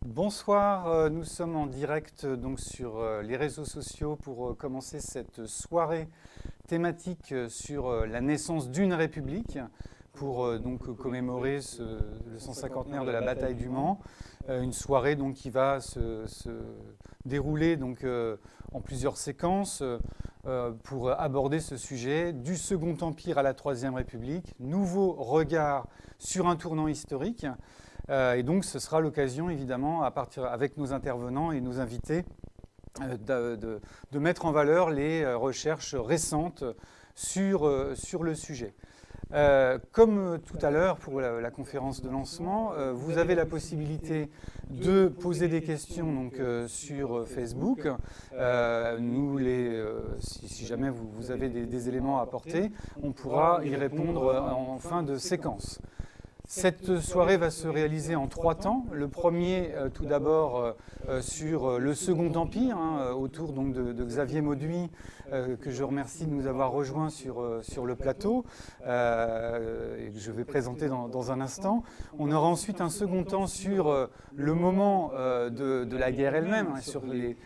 Bonsoir, nous sommes en direct donc sur les réseaux sociaux pour commencer cette soirée thématique sur la naissance d'une république pour donc commémorer le 150e de la bataille du Mans. Une soirée donc qui va se dérouler donc en plusieurs séquences pour aborder ce sujet du Second Empire à la Troisième République, nouveau regard sur un tournant historique. Et donc ce sera l'occasion évidemment, avec nos intervenants et nos invités, de mettre en valeur les recherches récentes sur le sujet. Comme tout à l'heure pour la conférence de lancement, vous avez la possibilité de poser des questions donc, sur Facebook. Si jamais vous avez des éléments à apporter, on pourra y répondre en fin de séquence. Cette soirée va se réaliser en 3 temps. Le premier, tout d'abord, sur le Second Empire, autour donc, de Xavier Mauduit, que je remercie de nous avoir rejoints sur le plateau, et que je vais présenter dans un instant. On aura ensuite un second temps sur le moment de la guerre elle-même, sur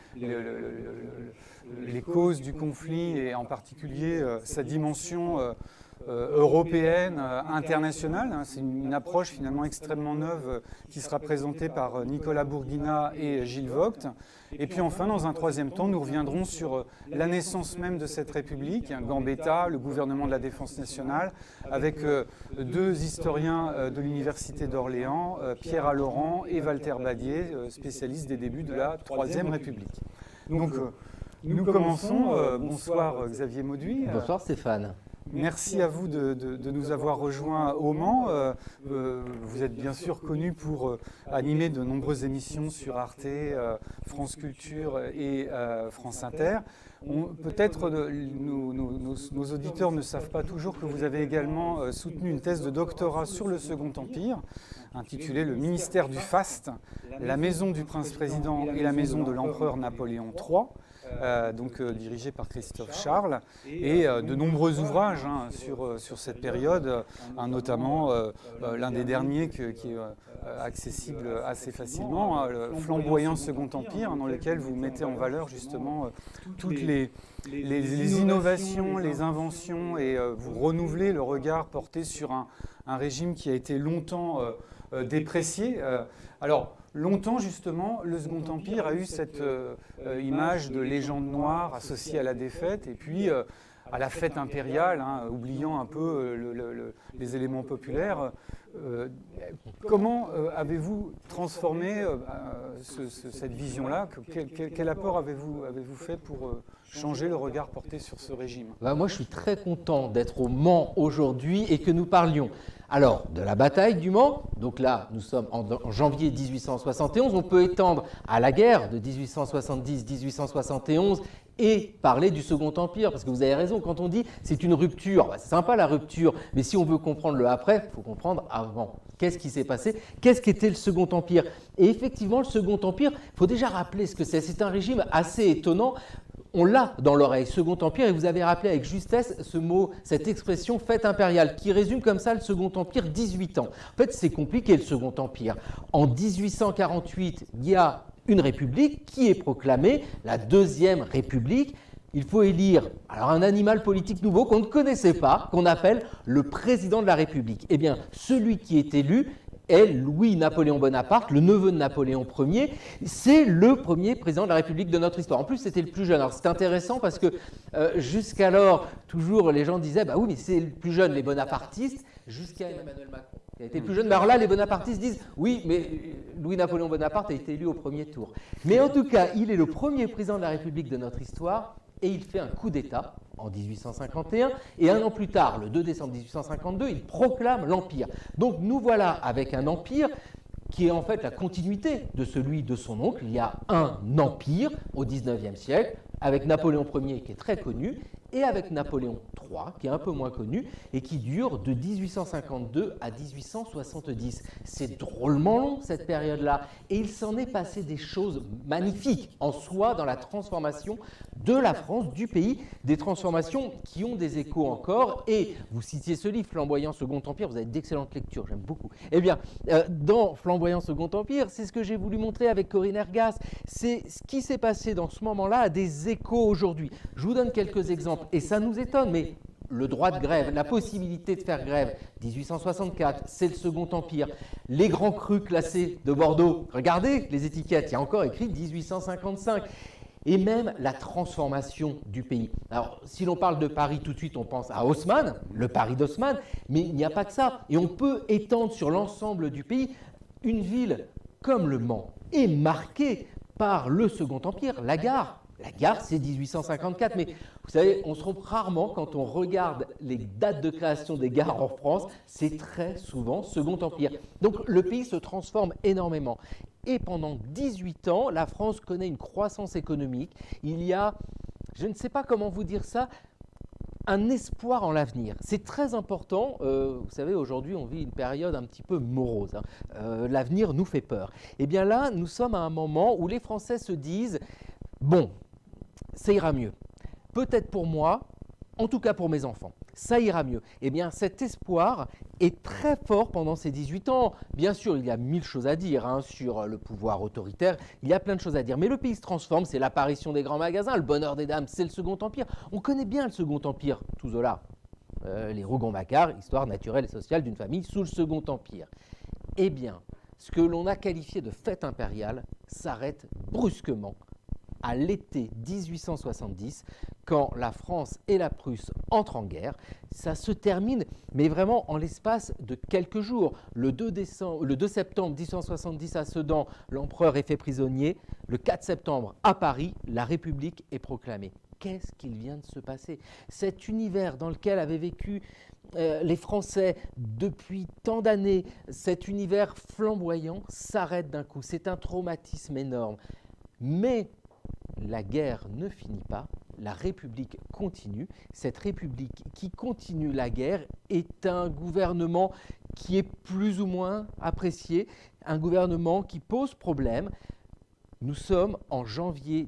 les causes du conflit et en particulier sa dimension européenne, internationale. C'est une approche finalement extrêmement neuve qui sera présentée par Nicolas Bourguina et Gilles Vogt. Et puis enfin, dans un troisième temps, nous reviendrons sur la naissance même de cette République, Gambetta, le gouvernement de la Défense nationale, avec 2 historiens de l'Université d'Orléans, Pierre Allaurent et Walter Badier, spécialistes des débuts de la Troisième République. Donc, nous commençons. Bonsoir Xavier Mauduit. Bonsoir Stéphane. Merci à vous de nous avoir rejoints au Mans. Vous êtes bien sûr connu pour animer de nombreuses émissions sur Arte, France Culture et France Inter. Peut-être nos auditeurs ne savent pas toujours que vous avez également soutenu une thèse de doctorat sur le Second Empire, intitulée « Le ministère du faste, la maison du prince-président et la maison de l'empereur Napoléon III ». Donc dirigé par Christophe Charles, et de nombreux ouvrages sur cette période, notamment l'un des derniers qui est accessible assez facilement, le flamboyant Second Empire, dans lequel vous mettez en valeur justement toutes les innovations, les inventions, et vous renouvelez le regard porté sur un régime qui a été longtemps déprécié. Alors, longtemps, justement, le Second Empire a eu cette image de légende noire associée à la défaite et puis à la fête impériale, oubliant un peu les éléments populaires. Comment avez-vous transformé cette vision-là? Quel apport avez-vous fait pour changer le regard porté sur ce régime? Moi, je suis très content d'être au Mans aujourd'hui et que nous parlions alors de la bataille du Mans. Donc là, nous sommes en janvier 1871. On peut étendre à la guerre de 1870-1871 et parler du Second Empire, parce que vous avez raison, quand on dit c'est une rupture, c'est sympa la rupture, mais si on veut comprendre le après, il faut comprendre avant. Qu'est-ce qui s'est passé? Qu'est-ce qu'était le Second Empire? Et effectivement, le Second Empire, il faut déjà rappeler ce que c'est. C'est un régime assez étonnant. On l'a dans l'oreille, Second Empire, et vous avez rappelé avec justesse ce mot, cette expression fête impériale, qui résume comme ça le Second Empire 18 ans. En fait, c'est compliqué le Second Empire. En 1848, il y a une république qui est proclamée, la Deuxième République. Il faut élire alors un animal politique nouveau qu'on ne connaissait pas, qu'on appelle le président de la République. Eh bien, celui qui est élu est Louis-Napoléon Bonaparte, le neveu de Napoléon Ier. C'est le premier président de la République de notre histoire. En plus, c'était le plus jeune. Alors, c'est intéressant parce que jusqu'alors, toujours, les gens disaient « bah oui, mais c'est le plus jeune, les bonapartistes », jusqu'à Emmanuel Macron, qui a été le plus jeune. Mais alors là, les bonapartistes disent « oui, mais Louis-Napoléon Bonaparte a été élu au premier tour ». Mais en tout cas, il est le premier président de la République de notre histoire et il fait un coup d'État en 1851, et un an plus tard, le 2 décembre 1852, il proclame l'Empire. Donc nous voilà avec un empire qui est en fait la continuité de celui de son oncle. Il y a un empire au XIXe siècle, avec Napoléon Ier qui est très connu, et avec Napoléon III, qui est un peu moins connu, et qui dure de 1852 à 1870. C'est drôlement long, cette période-là, et il s'en est passé des choses magnifiques en soi dans la transformation de la France, du pays, des transformations qui ont des échos encore, et vous citiez ce livre, Flamboyant Second Empire, vous avez d'excellentes lectures, j'aime beaucoup. Eh bien, dans Flamboyant Second Empire, c'est ce que j'ai voulu montrer avec Corinne Ergas, c'est ce qui s'est passé dans ce moment-là a des échos aujourd'hui. Je vous donne quelques exemples, et ça nous étonne, mais le droit de grève, la possibilité de faire grève, 1864, c'est le Second Empire. Les grands crus classés de Bordeaux, regardez les étiquettes, il y a encore écrit 1855. Et même la transformation du pays. Alors, si l'on parle de Paris, tout de suite, on pense à Haussmann, le Paris d'Haussmann, mais il n'y a pas que ça. Et on peut étendre sur l'ensemble du pays. Une ville comme Le Mans est marquée par le Second Empire, la gare. La gare, c'est 1854, mais vous savez, on se trompe rarement quand on regarde les dates de création des gares en France, c'est très souvent Second Empire. Donc le pays se transforme énormément. Et pendant 18 ans, la France connaît une croissance économique. Il y a, je ne sais pas comment vous dire ça, un espoir en l'avenir. C'est très important. Vous savez, aujourd'hui, on vit une période un petit peu morose. L'avenir nous fait peur. Et bien là, nous sommes à un moment où les Français se disent « Bon, ça ira mieux. Peut-être pour moi, en tout cas pour mes enfants. Ça ira mieux. » Eh bien, cet espoir est très fort pendant ces 18 ans. Bien sûr, il y a 1000 choses à dire sur le pouvoir autoritaire. Il y a plein de choses à dire. Mais le pays se transforme. C'est l'apparition des grands magasins. Le bonheur des dames, c'est le Second Empire. On connaît bien le Second Empire. Tout Zola. Les Rougon-Macquart, histoire naturelle et sociale d'une famille sous le Second Empire. Eh bien, ce que l'on a qualifié de fête impériale s'arrête brusquement à l'été 1870, quand la France et la Prusse entrent en guerre. Ça se termine, mais vraiment en l'espace de quelques jours. Le 2 septembre 1870 à Sedan, l'empereur est fait prisonnier. Le 4 septembre à Paris, la République est proclamée. Qu'est-ce qu'il vient de se passer? Cet univers dans lequel avaient vécu les Français depuis tant d'années, cet univers flamboyant s'arrête d'un coup. C'est un traumatisme énorme. Mais la guerre ne finit pas, la République continue. Cette République qui continue la guerre est un gouvernement qui est plus ou moins apprécié, un gouvernement qui pose problème. Nous sommes en janvier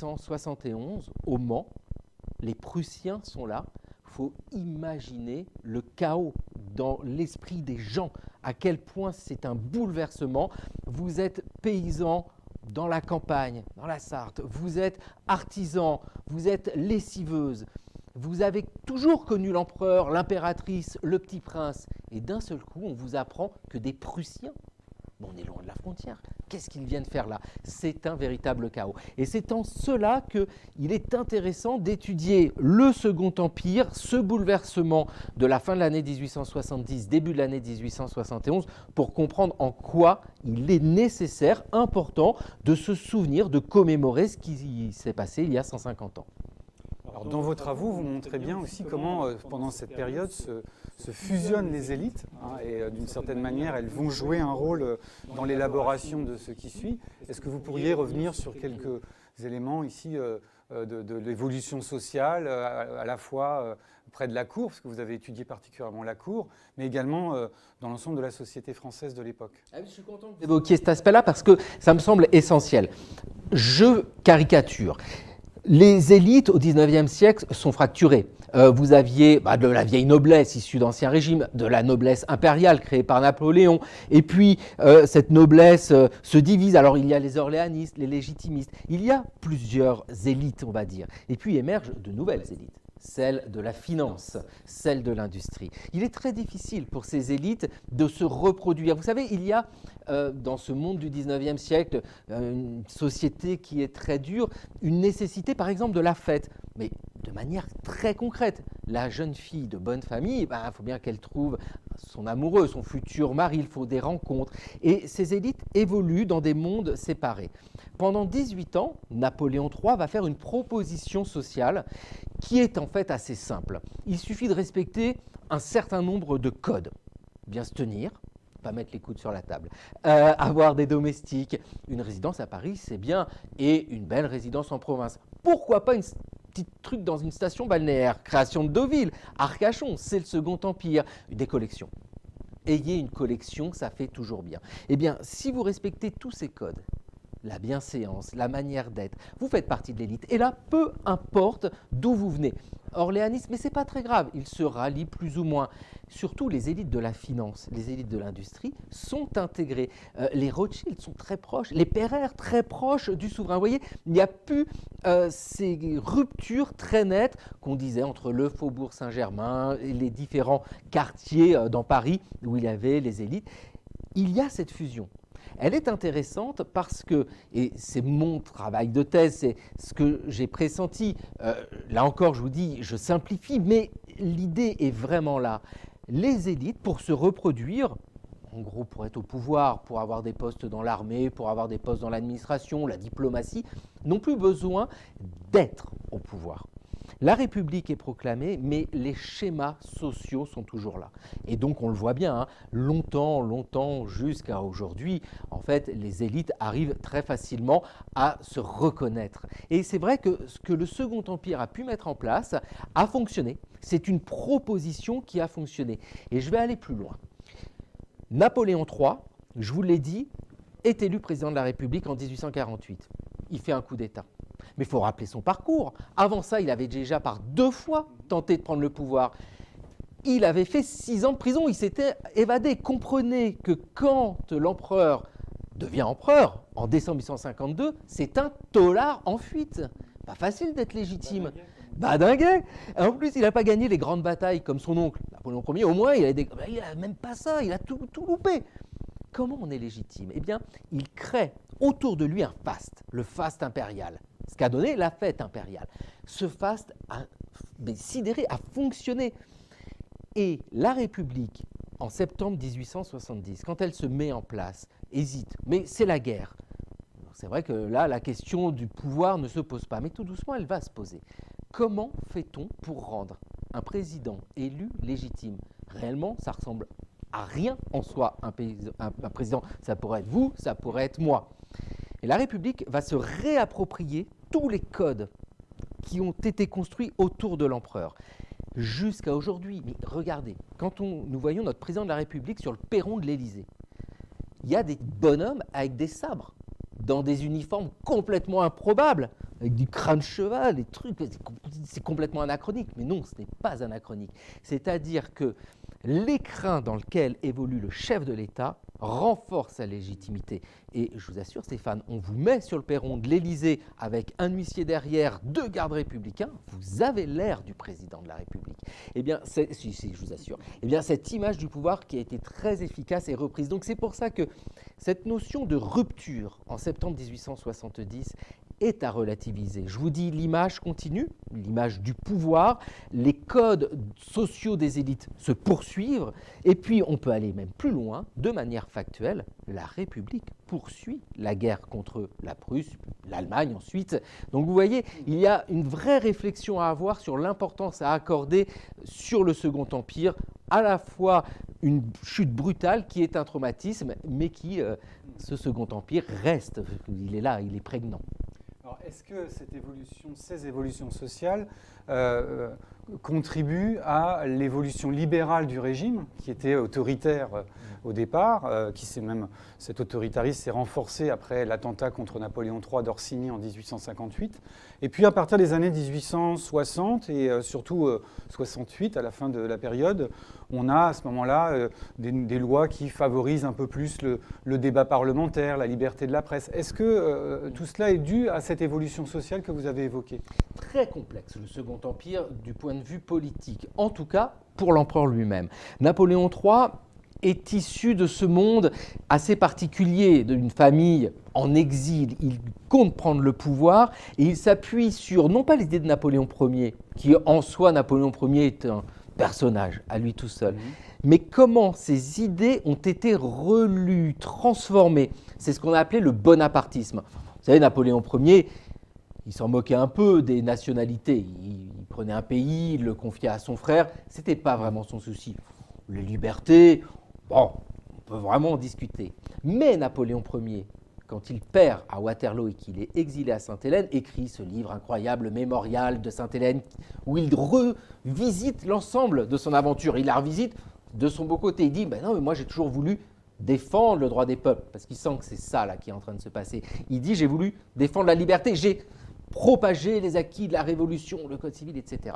1871 au Mans, les Prussiens sont là. Il faut imaginer le chaos dans l'esprit des gens, à quel point c'est un bouleversement. Vous êtes paysans dans la campagne, dans la Sarthe, vous êtes artisan, vous êtes lessiveuse, vous avez toujours connu l'empereur, l'impératrice, le petit prince, et d'un seul coup, on vous apprend que des Prussiens, bon, on est loin de la frontière, qu'est-ce qu'ils viennent faire là? C'est un véritable chaos. Et c'est en cela qu'il est intéressant d'étudier le Second Empire, ce bouleversement de la fin de l'année 1870, début de l'année 1871, pour comprendre en quoi il est nécessaire, important, de se souvenir, de commémorer ce qui s'est passé il y a 150 ans. Alors, dans vos travaux, vous montrez bien aussi comment, pendant cette période, se fusionnent les élites, et d'une certaine manière, elles vont jouer un rôle dans l'élaboration de ce qui suit. Est-ce que vous pourriez revenir sur quelques éléments ici de l'évolution sociale, à la fois près de la cour, parce que vous avez étudié particulièrement la cour, mais également dans l'ensemble de la société française de l'époque? Je suis content que vous évoquiez cet aspect-là parce que ça me semble essentiel. Je caricature. Les élites au XIXe siècle sont fracturées. Vous aviez de la vieille noblesse issue d'Ancien Régime, de la noblesse impériale créée par Napoléon, et puis cette noblesse se divise. Alors il y a les orléanistes, les légitimistes, il y a plusieurs élites, on va dire. Et puis émergent de nouvelles élites, celle de la finance, celle de l'industrie. Il est très difficile pour ces élites de se reproduire. Vous savez, il y a dans ce monde du XIXe siècle, une société qui est très dure, une nécessité par exemple de la fête, mais de manière très concrète. La jeune fille de bonne famille, il faut bien qu'elle trouve son amoureux, son futur mari, il faut des rencontres. Et ces élites évoluent dans des mondes séparés. Pendant 18 ans, Napoléon III va faire une proposition sociale qui est en fait assez simple. Il suffit de respecter un certain nombre de codes. Bien se tenir, pas mettre les coudes sur la table, avoir des domestiques, une résidence à Paris, c'est bien, et une belle résidence en province. Pourquoi pas une petit truc dans une station balnéaire, création de Deauville, Arcachon, c'est le Second Empire, des collections. Ayez une collection, ça fait toujours bien. Eh bien, si vous respectez tous ces codes, la bienséance, la manière d'être, vous faites partie de l'élite. Et là, peu importe d'où vous venez. Orléaniste, mais ce n'est pas très grave, ils se rallient plus ou moins. Surtout les élites de la finance, les élites de l'industrie sont intégrées. Les Rothschild sont très proches, les Pereire très proches du souverain. Vous voyez, il n'y a plus ces ruptures très nettes qu'on disait entre le Faubourg Saint-Germain et les différents quartiers dans Paris où il y avait les élites. Il y a cette fusion. Elle est intéressante parce que, et c'est mon travail de thèse, c'est ce que j'ai pressenti, là encore je vous dis, je simplifie, mais l'idée est vraiment là. Les élites, pour se reproduire, en gros pour être au pouvoir, pour avoir des postes dans l'armée, pour avoir des postes dans l'administration, la diplomatie, n'ont plus besoin d'être au pouvoir. La République est proclamée, mais les schémas sociaux sont toujours là. Et donc, on le voit bien, hein, longtemps, jusqu'à aujourd'hui, en fait, les élites arrivent très facilement à se reconnaître. Et c'est vrai que ce que le Second Empire a pu mettre en place a fonctionné. C'est une proposition qui a fonctionné. Et je vais aller plus loin. Napoléon III, je vous l'ai dit, est élu président de la République en 1848. Il fait un coup d'État. Mais il faut rappeler son parcours. Avant ça, il avait déjà par 2 fois tenté de prendre le pouvoir. Il avait fait 6 ans de prison, il s'était évadé. Comprenez que quand l'empereur devient empereur, en décembre 1852, c'est un taular en fuite. Pas facile d'être légitime. Badinguet. En plus, il n'a pas gagné les grandes batailles comme son oncle. Napoléon Ier, au moins, il n'a même pas ça, il a tout loupé. Comment on est légitime? Eh bien, il crée autour de lui un faste, le faste impérial. Ce qu'a donné la fête impériale. Ce faste a sidéré, a fonctionné. Et la République, en septembre 1870, quand elle se met en place, hésite. Mais c'est la guerre. C'est vrai que là, la question du pouvoir ne se pose pas. Mais tout doucement, elle va se poser. Comment fait-on pour rendre un président élu légitime? Réellement, ça ressemble à rien en soi. Un président, ça pourrait être vous, ça pourrait être moi. Et la République va se réapproprier tous les codes qui ont été construits autour de l'empereur, jusqu'à aujourd'hui. Mais regardez, quand nous voyons notre président de la République sur le perron de l'Élysée, il y a des bonhommes avec des sabres, dans des uniformes complètement improbables, avec du crâne cheval, des trucs, c'est complètement anachronique. Mais non, ce n'est pas anachronique. C'est-à-dire que l'écrin dans lequel évolue le chef de l'État renforce sa légitimité. Et je vous assure, Stéphane, on vous met sur le perron de l'Élysée avec un huissier derrière, 2 gardes républicains, vous avez l'air du président de la République. Eh bien, si, je vous assure. Eh bien, cette image du pouvoir qui a été très efficace est reprise. Donc, c'est pour ça que cette notion de rupture en septembre 1870 est à relativiser. Je vous dis, l'image continue, l'image du pouvoir, les codes sociaux des élites se poursuivent, et puis on peut aller même plus loin, de manière factuelle, la République poursuit la guerre contre la Prusse, l'Allemagne ensuite. Donc vous voyez, il y a une vraie réflexion à avoir sur l'importance à accorder sur le Second Empire, à la fois une chute brutale qui est un traumatisme, mais qui, ce Second Empire reste, il est là, il est prégnant. Alors, est-ce que ces évolutions sociales contribuent à l'évolution libérale du régime, qui était autoritaire au départ, cet autoritarisme s'est renforcé après l'attentat contre Napoléon III d'Orsini en 1858, et puis à partir des années 1860 et surtout 68, à la fin de la période, on a à ce moment-là des lois qui favorisent un peu plus le débat parlementaire, la liberté de la presse. Est-ce que tout cela est dû à cette évolution sociale que vous avez évoquée? Très complexe, le Second Empire, du point de vue politique. En tout cas, pour l'empereur lui-même. Napoléon III est issu de ce monde assez particulier, d'une famille en exil. Il compte prendre le pouvoir et il s'appuie sur, non pas l'idée de Napoléon Ier, qui en soi, Napoléon Ier est un personnage à lui tout seul, mais comment ces idées ont été relues, transformées. C'est ce qu'on a appelé le bonapartisme. Vous savez, Napoléon Ier, il s'en moquait un peu des nationalités. Il prenait un pays, il le confiait à son frère. Ce n'était pas vraiment son souci. Les libertés, bon, on peut vraiment en discuter. Mais Napoléon Ier quand il perd à Waterloo et qu'il est exilé à Sainte-Hélène, écrit ce livre incroyable, Mémorial de Sainte-Hélène, où il revisite l'ensemble de son aventure. Il la revisite de son beau côté. Il dit ben non, mais moi j'ai toujours voulu défendre le droit des peuples, parce qu'il sent que c'est ça là qui est en train de se passer. Il dit j'ai voulu défendre la liberté, j'ai propagé les acquis de la Révolution, le Code civil, etc.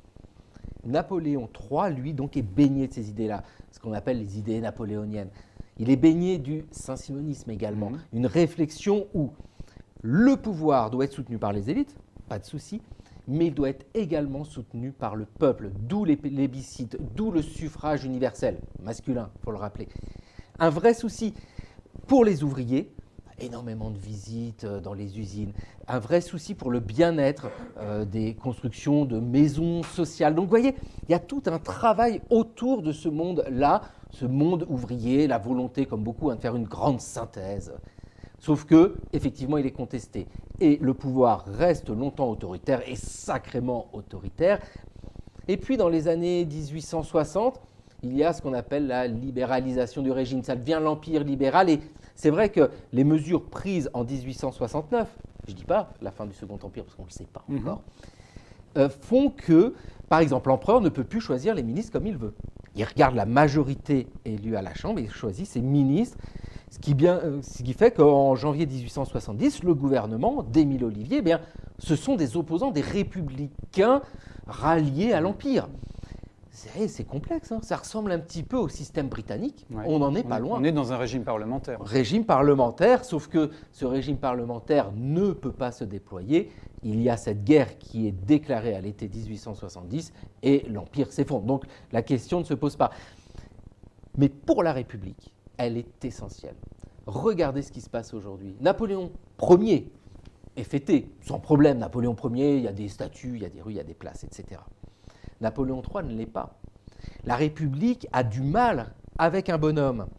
Napoléon III, lui, donc, est baigné de ces idées-là, ce qu'on appelle les idées napoléoniennes. Il est baigné du saint-simonisme également, une réflexion où le pouvoir doit être soutenu par les élites, pas de souci, mais il doit être également soutenu par le peuple, d'où les plébiscites, d'où le suffrage universel, masculin, il faut le rappeler. Un vrai souci pour les ouvriers, énormément de visites dans les usines, un vrai souci pour le bien-être des constructions de maisons sociales. Donc vous voyez, il y a tout un travail autour de ce monde-là, ce monde ouvrier, la volonté, comme beaucoup, de faire une grande synthèse. Sauf que, effectivement, il est contesté. Et le pouvoir reste longtemps autoritaire, et sacrément autoritaire. Et puis, dans les années 1860, il y a ce qu'on appelle la libéralisation du régime. Ça devient l'empire libéral. Et c'est vrai que les mesures prises en 1869, je ne dis pas la fin du Second Empire, parce qu'on ne le sait pas encore, font que, par exemple, l'empereur ne peut plus choisir les ministres comme il veut. Il regarde la majorité élue à la Chambre et il choisit ses ministres. Ce qui fait qu'en janvier 1870, le gouvernement d'Émile Ollivier, ce sont des opposants, des républicains ralliés à l'Empire. C'est complexe, hein. Ça ressemble un petit peu au système britannique. Ouais. On n'en est pas loin. On est dans un régime parlementaire. Régime parlementaire, sauf que ce régime parlementaire ne peut pas se déployer. Il y a cette guerre qui est déclarée à l'été 1870 et l'Empire s'effondre. Donc la question ne se pose pas. Mais pour la République, elle est essentielle. Regardez ce qui se passe aujourd'hui. Napoléon Ier est fêté, sans problème. Napoléon Ier, il y a des statues, il y a des rues, il y a des places, etc. Napoléon III ne l'est pas. La République a du mal avec un bonhomme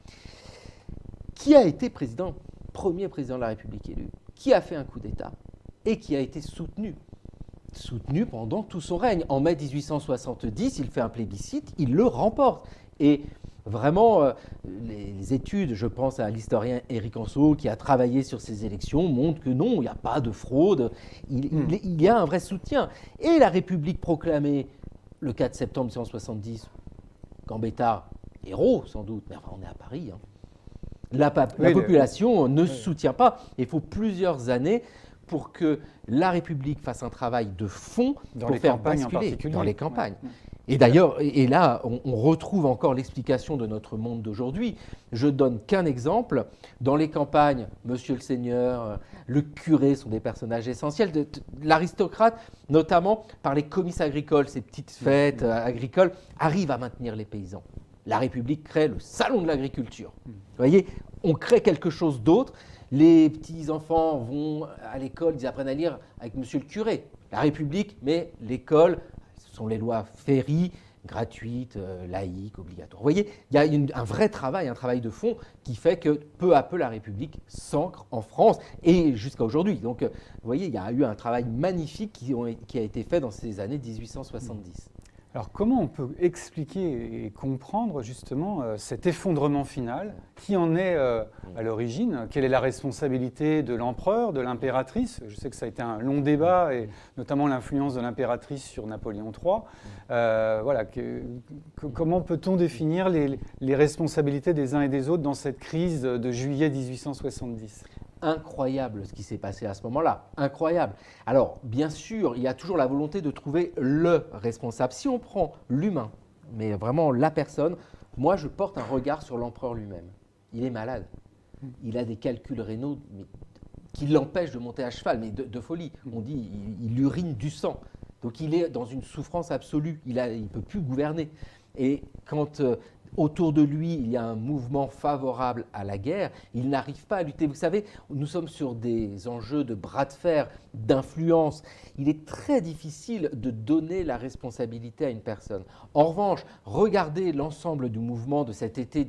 qui a été premier président de la République élu, qui a fait un coup d'État et qui a été soutenu pendant tout son règne. En mai 1870, il fait un plébiscite, il le remporte. Et vraiment, les études, je pense à l'historien Éric Anseau, qui a travaillé sur ces élections, montrent que non, il n'y a pas de fraude, il y a un vrai soutien. Et la République proclamée le 4 septembre 1870, Gambetta, héros sans doute, mais enfin on est à Paris. Hein. La population ne soutient pas. Il faut plusieurs années pour que la République fasse un travail de fond pour faire basculer dans les campagnes. Ouais. Et d'ailleurs, et là, on retrouve encore l'explication de notre monde d'aujourd'hui. Je donne qu'un exemple. Dans les campagnes, Monsieur le Seigneur, le curé sont des personnages essentiels. L'aristocrate, notamment par les comices agricoles, ces petites fêtes agricoles, arrivent à maintenir les paysans. La République crée le salon de l'agriculture. Vous voyez, on crée quelque chose d'autre. Les petits-enfants vont à l'école, ils apprennent à lire avec Monsieur le curé. La République, mais l'école, ce sont les lois Ferry, gratuites, laïques, obligatoires. Vous voyez, il y a un vrai travail, un travail de fond qui fait que peu à peu la République s'ancre en France et jusqu'à aujourd'hui. Donc, vous voyez, il y a eu un travail magnifique qui a été fait dans ces années 1870. Alors comment on peut expliquer et comprendre justement cet effondrement final? Qui en est à l'origine? Quelle est la responsabilité de l'empereur, de l'impératrice? Je sais que ça a été un long débat, et notamment l'influence de l'impératrice sur Napoléon III. Voilà, comment peut-on définir les responsabilités des uns et des autres dans cette crise de juillet 1870? Incroyable ce qui s'est passé à ce moment-là, incroyable. Alors, bien sûr, il y a toujours la volonté de trouver le responsable. Si on prend l'humain, mais vraiment la personne, moi je porte un regard sur l'empereur lui-même. Il est malade, il a des calculs rénaux qui l'empêchent de monter à cheval, mais de folie. On dit il urine du sang, donc il est dans une souffrance absolue, il ne peut plus gouverner. Et quand autour de lui, il y a un mouvement favorable à la guerre, il n'arrive pas à lutter. Vous savez, nous sommes sur des enjeux de bras de fer, d'influence. Il est très difficile de donner la responsabilité à une personne. En revanche, regardez l'ensemble du mouvement de cet été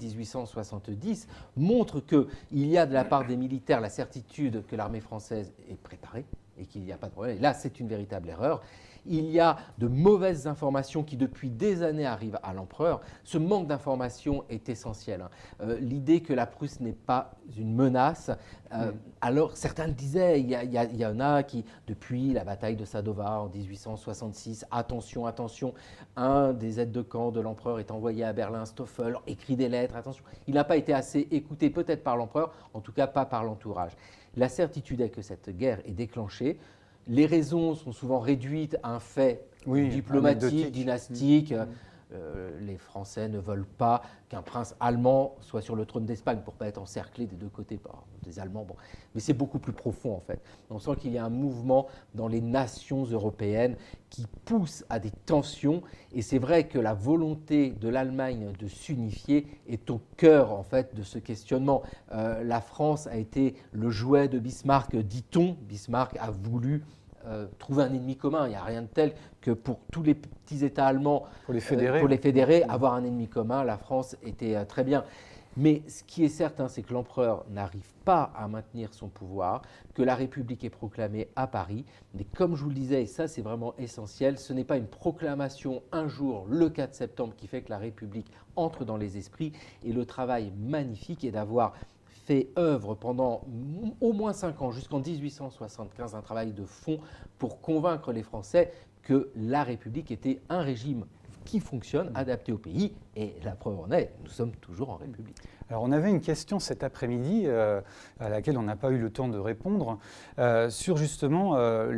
1870 montre qu'il y a de la part des militaires la certitude que l'armée française est préparée et qu'il n'y a pas de problème. Et là, c'est une véritable erreur. Il y a de mauvaises informations qui depuis des années arrivent à l'empereur. Ce manque d'informations est essentiel. L'idée que la Prusse n'est pas une menace, alors certains le disaient, il y en a qui, depuis la bataille de Sadova en 1866, attention, attention, un des aides de camp de l'empereur est envoyé à Berlin, Stoffel, écrit des lettres, attention. Il n'a pas été assez écouté peut-être par l'empereur, en tout cas pas par l'entourage. La certitude est que cette guerre est déclenchée. Les raisons sont souvent réduites à un fait diplomatique, dynastique. Les Français ne veulent pas qu'un prince allemand soit sur le trône d'Espagne pour ne pas être encerclé des deux côtés par des Allemands. Bon. Mais c'est beaucoup plus profond en fait. On sent qu'il y a un mouvement dans les nations européennes qui pousse à des tensions. Et c'est vrai que la volonté de l'Allemagne de s'unifier est au cœur en fait de ce questionnement. La France a été le jouet de Bismarck, dit-on. Bismarck a voulu trouver un ennemi commun. Il n'y a rien de tel que pour tous les petits États allemands, pour les fédérer, avoir un ennemi commun. La France était très bien. Mais ce qui est certain, c'est que l'empereur n'arrive pas à maintenir son pouvoir, que la République est proclamée à Paris. Mais comme je vous le disais, et ça c'est vraiment essentiel, ce n'est pas une proclamation un jour, le 4 septembre, qui fait que la République entre dans les esprits. Et le travail magnifique est d'avoir fait œuvre pendant au moins 5 ans, jusqu'en 1875, un travail de fond pour convaincre les Français que la République était un régime qui fonctionne, adapté au pays, et la preuve en est, nous sommes toujours en République. Alors on avait une question cet après-midi à laquelle on n'a pas eu le temps de répondre sur justement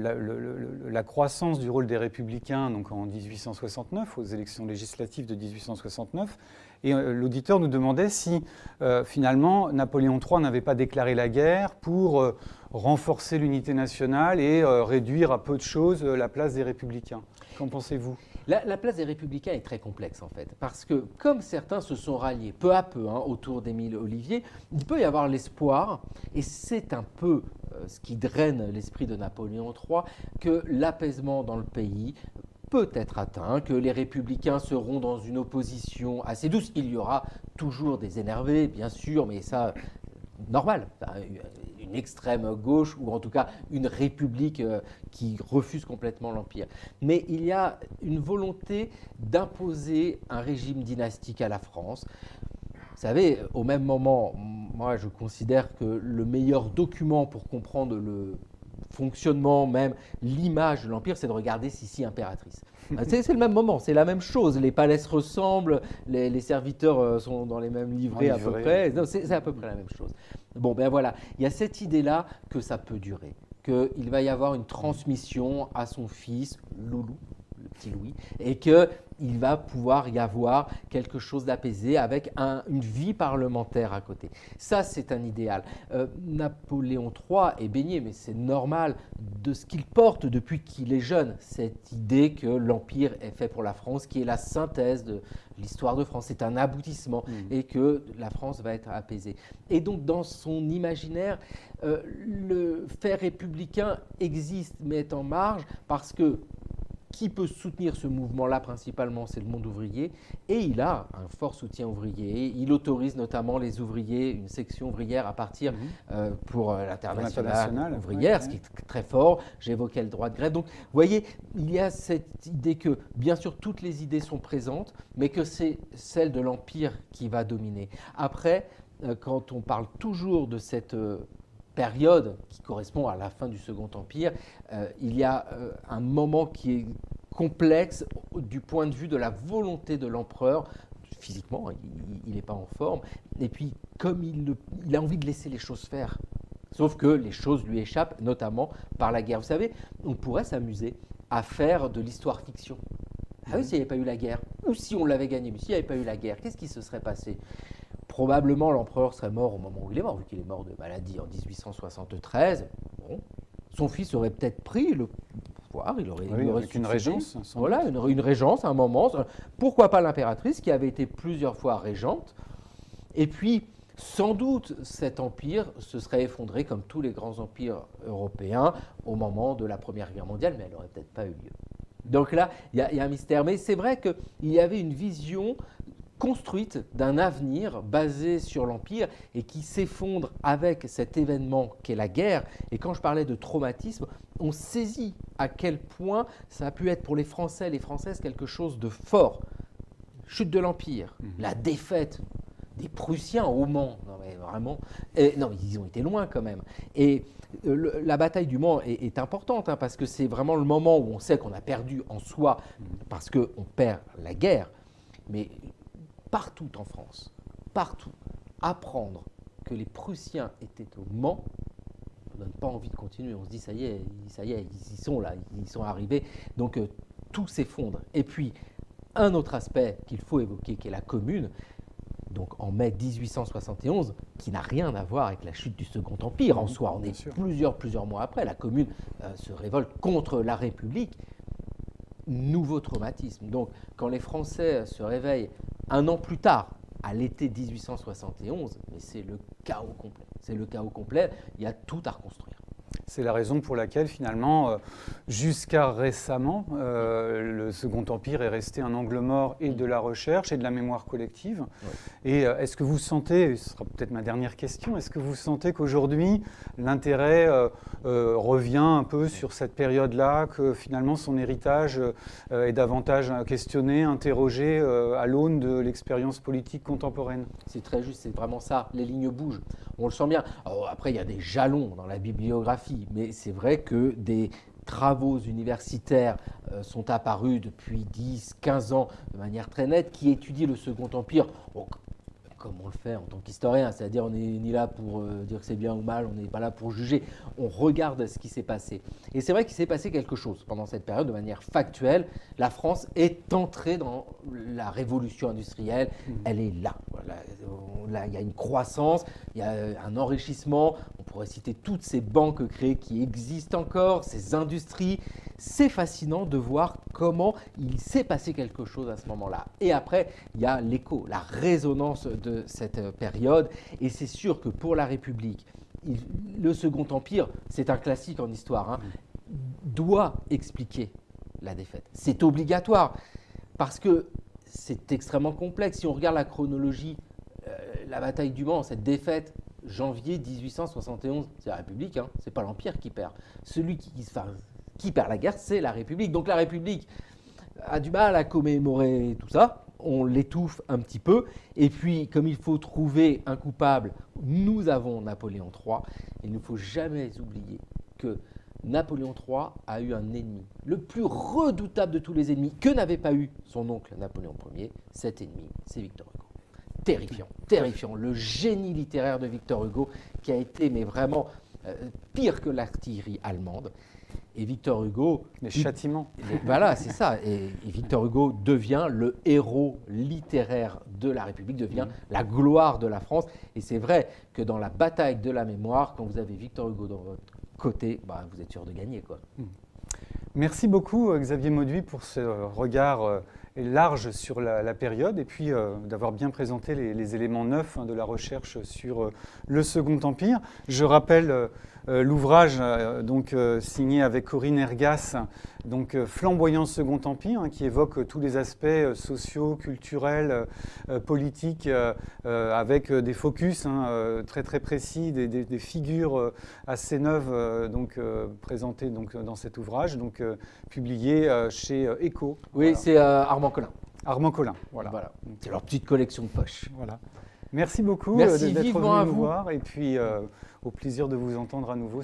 la croissance du rôle des Républicains donc en 1869, aux élections législatives de 1869. Et l'auditeur nous demandait si finalement Napoléon III n'avait pas déclaré la guerre pour renforcer l'unité nationale et réduire à peu de choses la place des Républicains. Qu'en pensez-vous ? La place des Républicains est très complexe en fait, parce que comme certains se sont ralliés peu à peu autour d'Émile Ollivier, il peut y avoir l'espoir, et c'est un peu ce qui draine l'esprit de Napoléon III, que l'apaisement dans le pays peut être atteint, que les Républicains seront dans une opposition assez douce. Il y aura toujours des énervés, bien sûr, mais ça, normal. Une extrême gauche, ou en tout cas une république qui refuse complètement l'Empire. Mais il y a une volonté d'imposer un régime dynastique à la France. Vous savez, au même moment, moi je considère que le meilleur document pour comprendre le fonctionnement, même l'image de l'Empire, c'est de regarder Sissi impératrice. C'est le même moment, c'est la même chose. Les palais se ressemblent, les serviteurs sont dans les mêmes livrées à peu près. C'est à peu près la même chose. Bon, ben voilà, il y a cette idée-là que ça peut durer, qu'il va y avoir une transmission à son fils, Loulou, le petit Louis, et qu'il va pouvoir y avoir quelque chose d'apaisé avec une vie parlementaire à côté. Ça, c'est un idéal. Napoléon III est baigné, mais c'est normal, de ce qu'il porte depuis qu'il est jeune, cette idée que l'Empire est fait pour la France, qui est la synthèse de l'histoire de France, c'est un aboutissement, et que la France va être apaisée. Et donc, dans son imaginaire, le fait républicain existe, mais est en marge, parce que qui peut soutenir ce mouvement-là principalement, c'est le monde ouvrier, et il a un fort soutien ouvrier. Il autorise notamment les ouvriers, une section ouvrière à partir pour l'internationale ouvrière, ce qui est très fort. J'évoquais le droit de grève. Donc, vous voyez, il y a cette idée que, bien sûr, toutes les idées sont présentes, mais que c'est celle de l'Empire qui va dominer. Après, quand on parle toujours de cette période qui correspond à la fin du Second Empire, il y a un moment qui est complexe du point de vue de la volonté de l'empereur. Physiquement, il n'est pas en forme. Et puis, comme il a envie de laisser les choses faire. Sauf que les choses lui échappent, notamment par la guerre. Vous savez, on pourrait s'amuser à faire de l'histoire-fiction. Ah oui, s'il n'y avait pas eu la guerre, ou si on l'avait gagnée, mais s'il n'y avait pas eu la guerre, qu'est-ce qui se serait passé ? Probablement, l'empereur serait mort au moment où il est mort, vu qu'il est mort de maladie en 1873. Bon, son fils aurait peut-être pris le pouvoir, il aurait avec une régence. Voilà, une régence à un moment. Pourquoi pas l'impératrice, qui avait été plusieurs fois régente. Et puis, sans doute, cet empire se serait effondré, comme tous les grands empires européens, au moment de la Première Guerre mondiale, mais elle n'aurait peut-être pas eu lieu. Donc là, il y a un mystère. Mais c'est vrai qu'il y avait une vision construite d'un avenir basé sur l'Empire et qui s'effondre avec cet événement qu'est la guerre. Et quand je parlais de traumatisme, on saisit à quel point ça a pu être pour les Français et les Françaises quelque chose de fort. Chute de l'Empire, la défaite des Prussiens au Mans, non mais vraiment, non ils ont été loin quand même. Et la bataille du Mans est importante hein, parce que c'est vraiment le moment où on sait qu'on a perdu en soi parce qu'on perd la guerre. Mais partout en France, partout, apprendre que les Prussiens étaient au Mans ne donne pas envie de continuer. On se dit ça y est, ils y sont là, ils sont arrivés. Donc tout s'effondre. Et puis un autre aspect qu'il faut évoquer, qui est la Commune. Donc en mai 1871, qui n'a rien à voir avec la chute du Second Empire en soi. On est plusieurs mois après. La Commune se révolte contre la République. Nouveau traumatisme. Donc quand les Français se réveillent un an plus tard, à l'été 1871, mais c'est le chaos complet. C'est le chaos complet. Il y a tout à reconstruire. C'est la raison pour laquelle, finalement, jusqu'à récemment, le Second Empire est resté un angle mort et de la recherche et de la mémoire collective. Ouais. Et est-ce que vous sentez, ce sera peut-être ma dernière question, est-ce que vous sentez qu'aujourd'hui, l'intérêt revient un peu sur cette période-là, que finalement son héritage est davantage questionné, interrogé à l'aune de l'expérience politique contemporaine? C'est très juste, c'est vraiment ça. Les lignes bougent. On le sent bien. Alors, après, il y a des jalons dans la bibliographie, mais c'est vrai que des travaux universitaires sont apparus depuis 10-15 ans de manière très nette qui étudient le Second Empire. Bon, comme on le fait en tant qu'historien, c'est-à-dire on n'est ni là pour dire que c'est bien ou mal, on n'est pas là pour juger, on regarde ce qui s'est passé. Et c'est vrai qu'il s'est passé quelque chose pendant cette période de manière factuelle. La France est entrée dans la révolution industrielle, elle est là. Voilà. Là, il y a une croissance, il y a un enrichissement, on pourrait citer toutes ces banques créées qui existent encore, ces industries. C'est fascinant de voir comment il s'est passé quelque chose à ce moment-là. Et après, il y a l'écho, la résonance de cette période. Et c'est sûr que pour la République, le Second Empire, c'est un classique en histoire, hein, doit expliquer la défaite. C'est obligatoire parce que c'est extrêmement complexe. Si on regarde la chronologie, la bataille du Mans, cette défaite, janvier 1871, c'est la République, hein, c'est pas l'Empire qui perd. Celui qui perd la guerre, c'est la République. Donc la République a du mal à commémorer tout ça, on l'étouffe un petit peu, et puis comme il faut trouver un coupable, nous avons Napoléon III. Il ne faut jamais oublier que Napoléon III a eu un ennemi, le plus redoutable de tous les ennemis, que n'avait pas eu son oncle Napoléon Ier. Cet ennemi, c'est Victor Hugo. Terrifiant, terrifiant. Le génie littéraire de Victor Hugo qui a été mais vraiment pire que l'artillerie allemande. Et Victor Hugo... Les châtiments. Voilà, c'est ça. Et Victor Hugo devient le héros littéraire de la République, devient la gloire de la France. Et c'est vrai que dans la bataille de la mémoire, quand vous avez Victor Hugo dans votre côté, bah, vous êtes sûr de gagner, quoi. Merci beaucoup, Xavier Mauduit, pour ce regard large sur la période et puis d'avoir bien présenté les éléments neufs de la recherche sur le Second Empire. Je rappelle l'ouvrage signé avec Corinne Ergas, donc Flamboyant Second Empire, hein, qui évoque tous les aspects sociaux, culturels, politiques, avec des focus très très précis, des figures assez neuves présentées dans cet ouvrage, publié chez Echo. Oui, voilà. C'est Armand Collin. Armand Collin, voilà. C'est leur petite collection de poches. Voilà. Merci beaucoup d'être venu nous voir et puis au plaisir de vous entendre à nouveau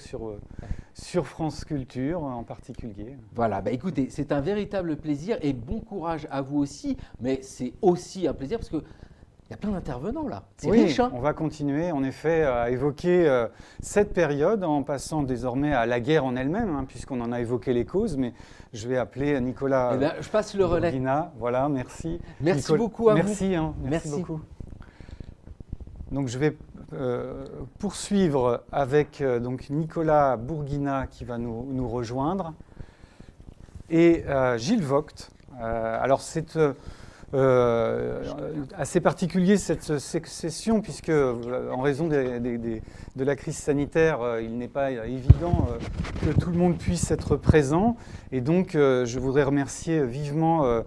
sur France Culture en particulier. Voilà, bah écoutez, c'est un véritable plaisir et bon courage à vous aussi, mais c'est aussi un plaisir parce que il y a plein d'intervenants là, c'est riche. Hein. On va continuer en effet à évoquer cette période en passant désormais à la guerre en elle-même, hein, puisqu'on en a évoqué les causes, mais je vais appeler Nicolas. Je passe le relais. Bourguina. Voilà, merci. Merci beaucoup à vous. Merci beaucoup. Donc je vais poursuivre avec Nicolas Bourguina qui va nous rejoindre et Gilles Vogt. Alors c'est assez particulier cette session, puisque en raison de la crise sanitaire, il n'est pas évident que tout le monde puisse être présent. Et donc, je voudrais remercier vivement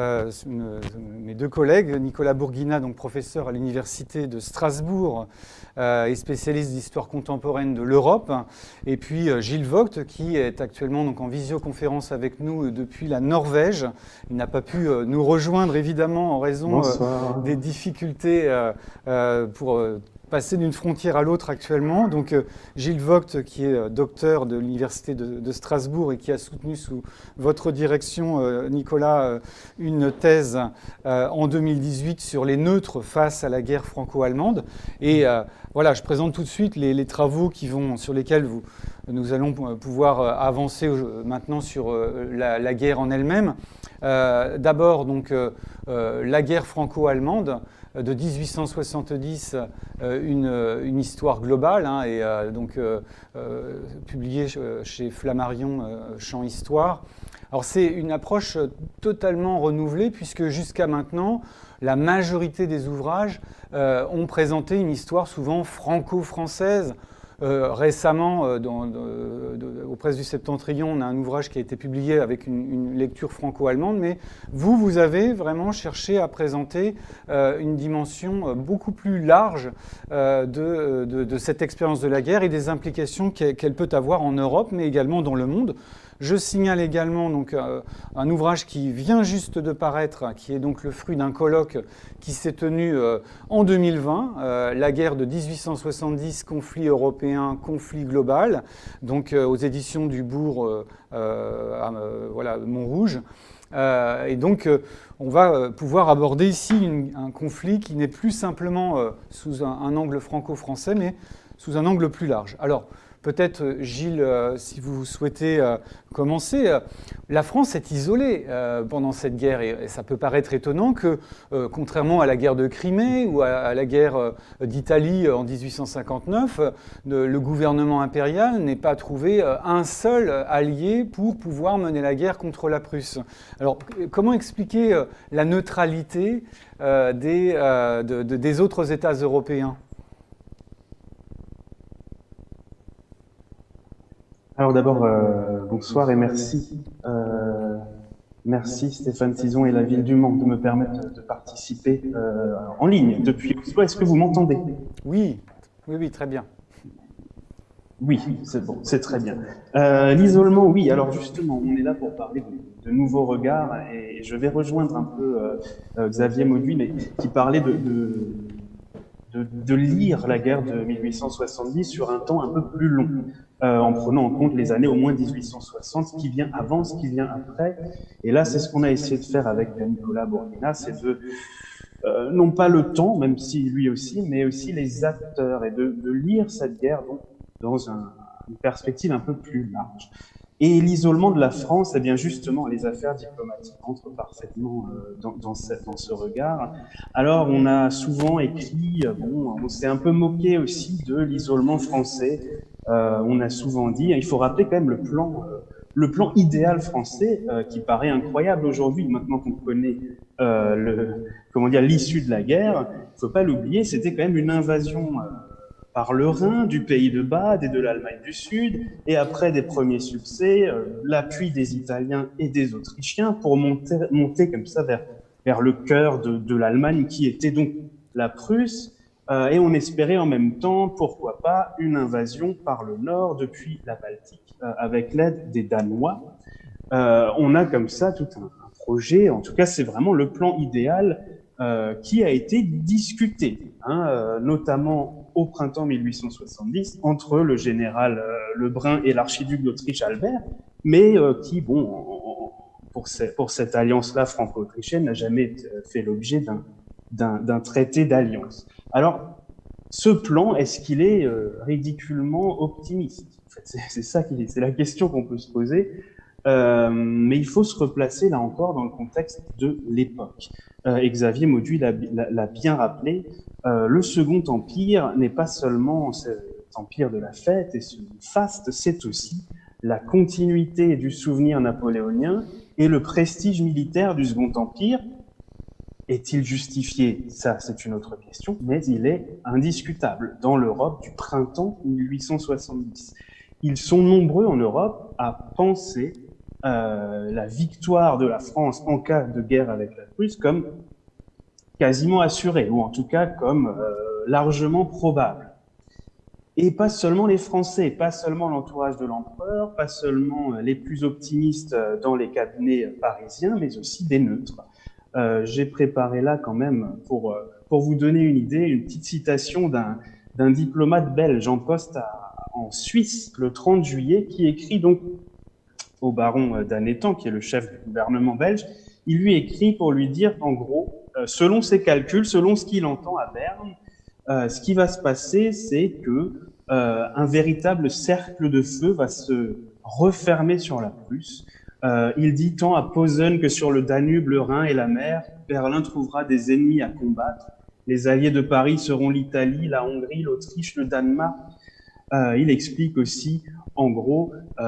mes deux collègues, Nicolas Bourguina, donc professeur à l'Université de Strasbourg et spécialiste d'histoire contemporaine de l'Europe, et puis Gilles Vogt, qui est actuellement donc en visioconférence avec nous depuis la Norvège. Il n'a pas pu nous rejoindre, évidemment, en raison des difficultés pour passer d'une frontière à l'autre actuellement. Donc Gilles Vogt, qui est docteur de l'Université de Strasbourg et qui a soutenu sous votre direction, Nicolas, une thèse en 2018 sur les neutres face à la guerre franco-allemande. Et voilà, je présente tout de suite les travaux sur lesquels nous allons pouvoir avancer maintenant sur la guerre en elle-même. D'abord, donc, la guerre franco-allemande de 1870, une histoire globale, hein, et donc publiée chez Flammarion, Champ Histoire. Alors c'est une approche totalement renouvelée, puisque jusqu'à maintenant, la majorité des ouvrages ont présenté une histoire souvent franco-française. Récemment, aux presses du Septentrion, on a un ouvrage qui a été publié avec une lecture franco-allemande, mais vous avez vraiment cherché à présenter une dimension beaucoup plus large de cette expérience de la guerre et des implications qu'elle peut avoir en Europe, mais également dans le monde. Je signale également donc, un ouvrage qui vient juste de paraître, qui est donc le fruit d'un colloque qui s'est tenu en 2020, la guerre de 1870, conflit européen, conflit global, donc aux éditions du Bourg, voilà, Montrouge. Et donc, on va pouvoir aborder ici un conflit qui n'est plus simplement sous un angle franco-français, mais sous un angle plus large. Alors, peut-être, Gilles, si vous souhaitez commencer, la France est isolée pendant cette guerre et ça peut paraître étonnant que, contrairement à la guerre de Crimée ou à la guerre d'Italie en 1859, le gouvernement impérial n'ait pas trouvé un seul allié pour pouvoir mener la guerre contre la Prusse. Alors, comment expliquer la neutralité des autres États européens ? Alors d'abord, bonsoir et merci. Merci Stéphane Tison et la Ville du Mans de me permettre de participer en ligne depuis Oslo. Est-ce que vous m'entendez? Oui, très bien. Oui, c'est bon, c'est très bien. L'isolement, oui, alors justement, on est là pour parler de nouveaux regards et je vais rejoindre un peu Xavier Mauduit, mais qui parlait de lire la guerre de 1870 sur un temps un peu plus long, en prenant en compte les années au moins 1860, ce qui vient avant, ce qui vient après. Et là, c'est ce qu'on a essayé de faire avec Nicolas Bourguina, c'est de, non pas le temps, même si lui aussi, mais aussi les acteurs, et de lire cette guerre donc, dans une perspective un peu plus large. Et l'isolement de la France, eh bien justement, les affaires diplomatiques entrent parfaitement dans ce regard. Alors, on a souvent écrit, on s'est un peu moqué aussi de l'isolement français. On a souvent dit, il faut rappeler quand même le plan idéal français qui paraît incroyable aujourd'hui, maintenant qu'on connaît l'issue de la guerre. Il ne faut pas l'oublier, c'était quand même une invasion par le Rhin, du pays de Bade et de l'Allemagne du Sud, et après des premiers succès, l'appui des Italiens et des Autrichiens pour monter comme ça vers le cœur de l'Allemagne, qui était donc la Prusse, et on espérait en même temps, pourquoi pas, une invasion par le nord depuis la Baltique, avec l'aide des Danois. On a comme ça tout un projet, en tout cas c'est vraiment le plan idéal qui a été discuté, notamment au printemps 1870 entre le général Lebrun et l'archiduc d'Autriche Albert, mais qui, pour cette alliance-là franco-autrichienne, n'a jamais fait l'objet d'un traité d'alliance. Alors, ce plan, est-ce qu'il est ridiculement optimiste? En fait, c'est la question qu'on peut se poser. Mais il faut se replacer là encore dans le contexte de l'époque. Xavier Mauduit l'a bien rappelé, le Second Empire n'est pas seulement cet empire de la fête et ce faste, c'est aussi la continuité du souvenir napoléonien et le prestige militaire du Second Empire, Est-il justifié? Ça, c'est une autre question, mais il est indiscutable. Dans l'Europe du printemps 1870, ils sont nombreux en Europe à penser la victoire de la France en cas de guerre avec la Prusse comme quasiment assurée, ou en tout cas comme largement probable. Et pas seulement les Français, pas seulement l'entourage de l'empereur, pas seulement les plus optimistes dans les cabinets parisiens, mais aussi des neutres. J'ai préparé là quand même, pour vous donner une idée, une petite citation d'un diplomate belge en poste en Suisse le 30 juillet, qui écrit donc au baron d'Anétan, qui est le chef du gouvernement belge. Il lui écrit pour lui dire, en gros, selon ses calculs, selon ce qu'il entend à Berne, ce qui va se passer, c'est que un véritable cercle de feu va se refermer sur la Prusse. Il dit tant à Posen que sur le Danube, le Rhin et la mer, Berlin trouvera des ennemis à combattre. Les alliés de Paris seront l'Italie, la Hongrie, l'Autriche, le Danemark. Il explique aussi, en gros,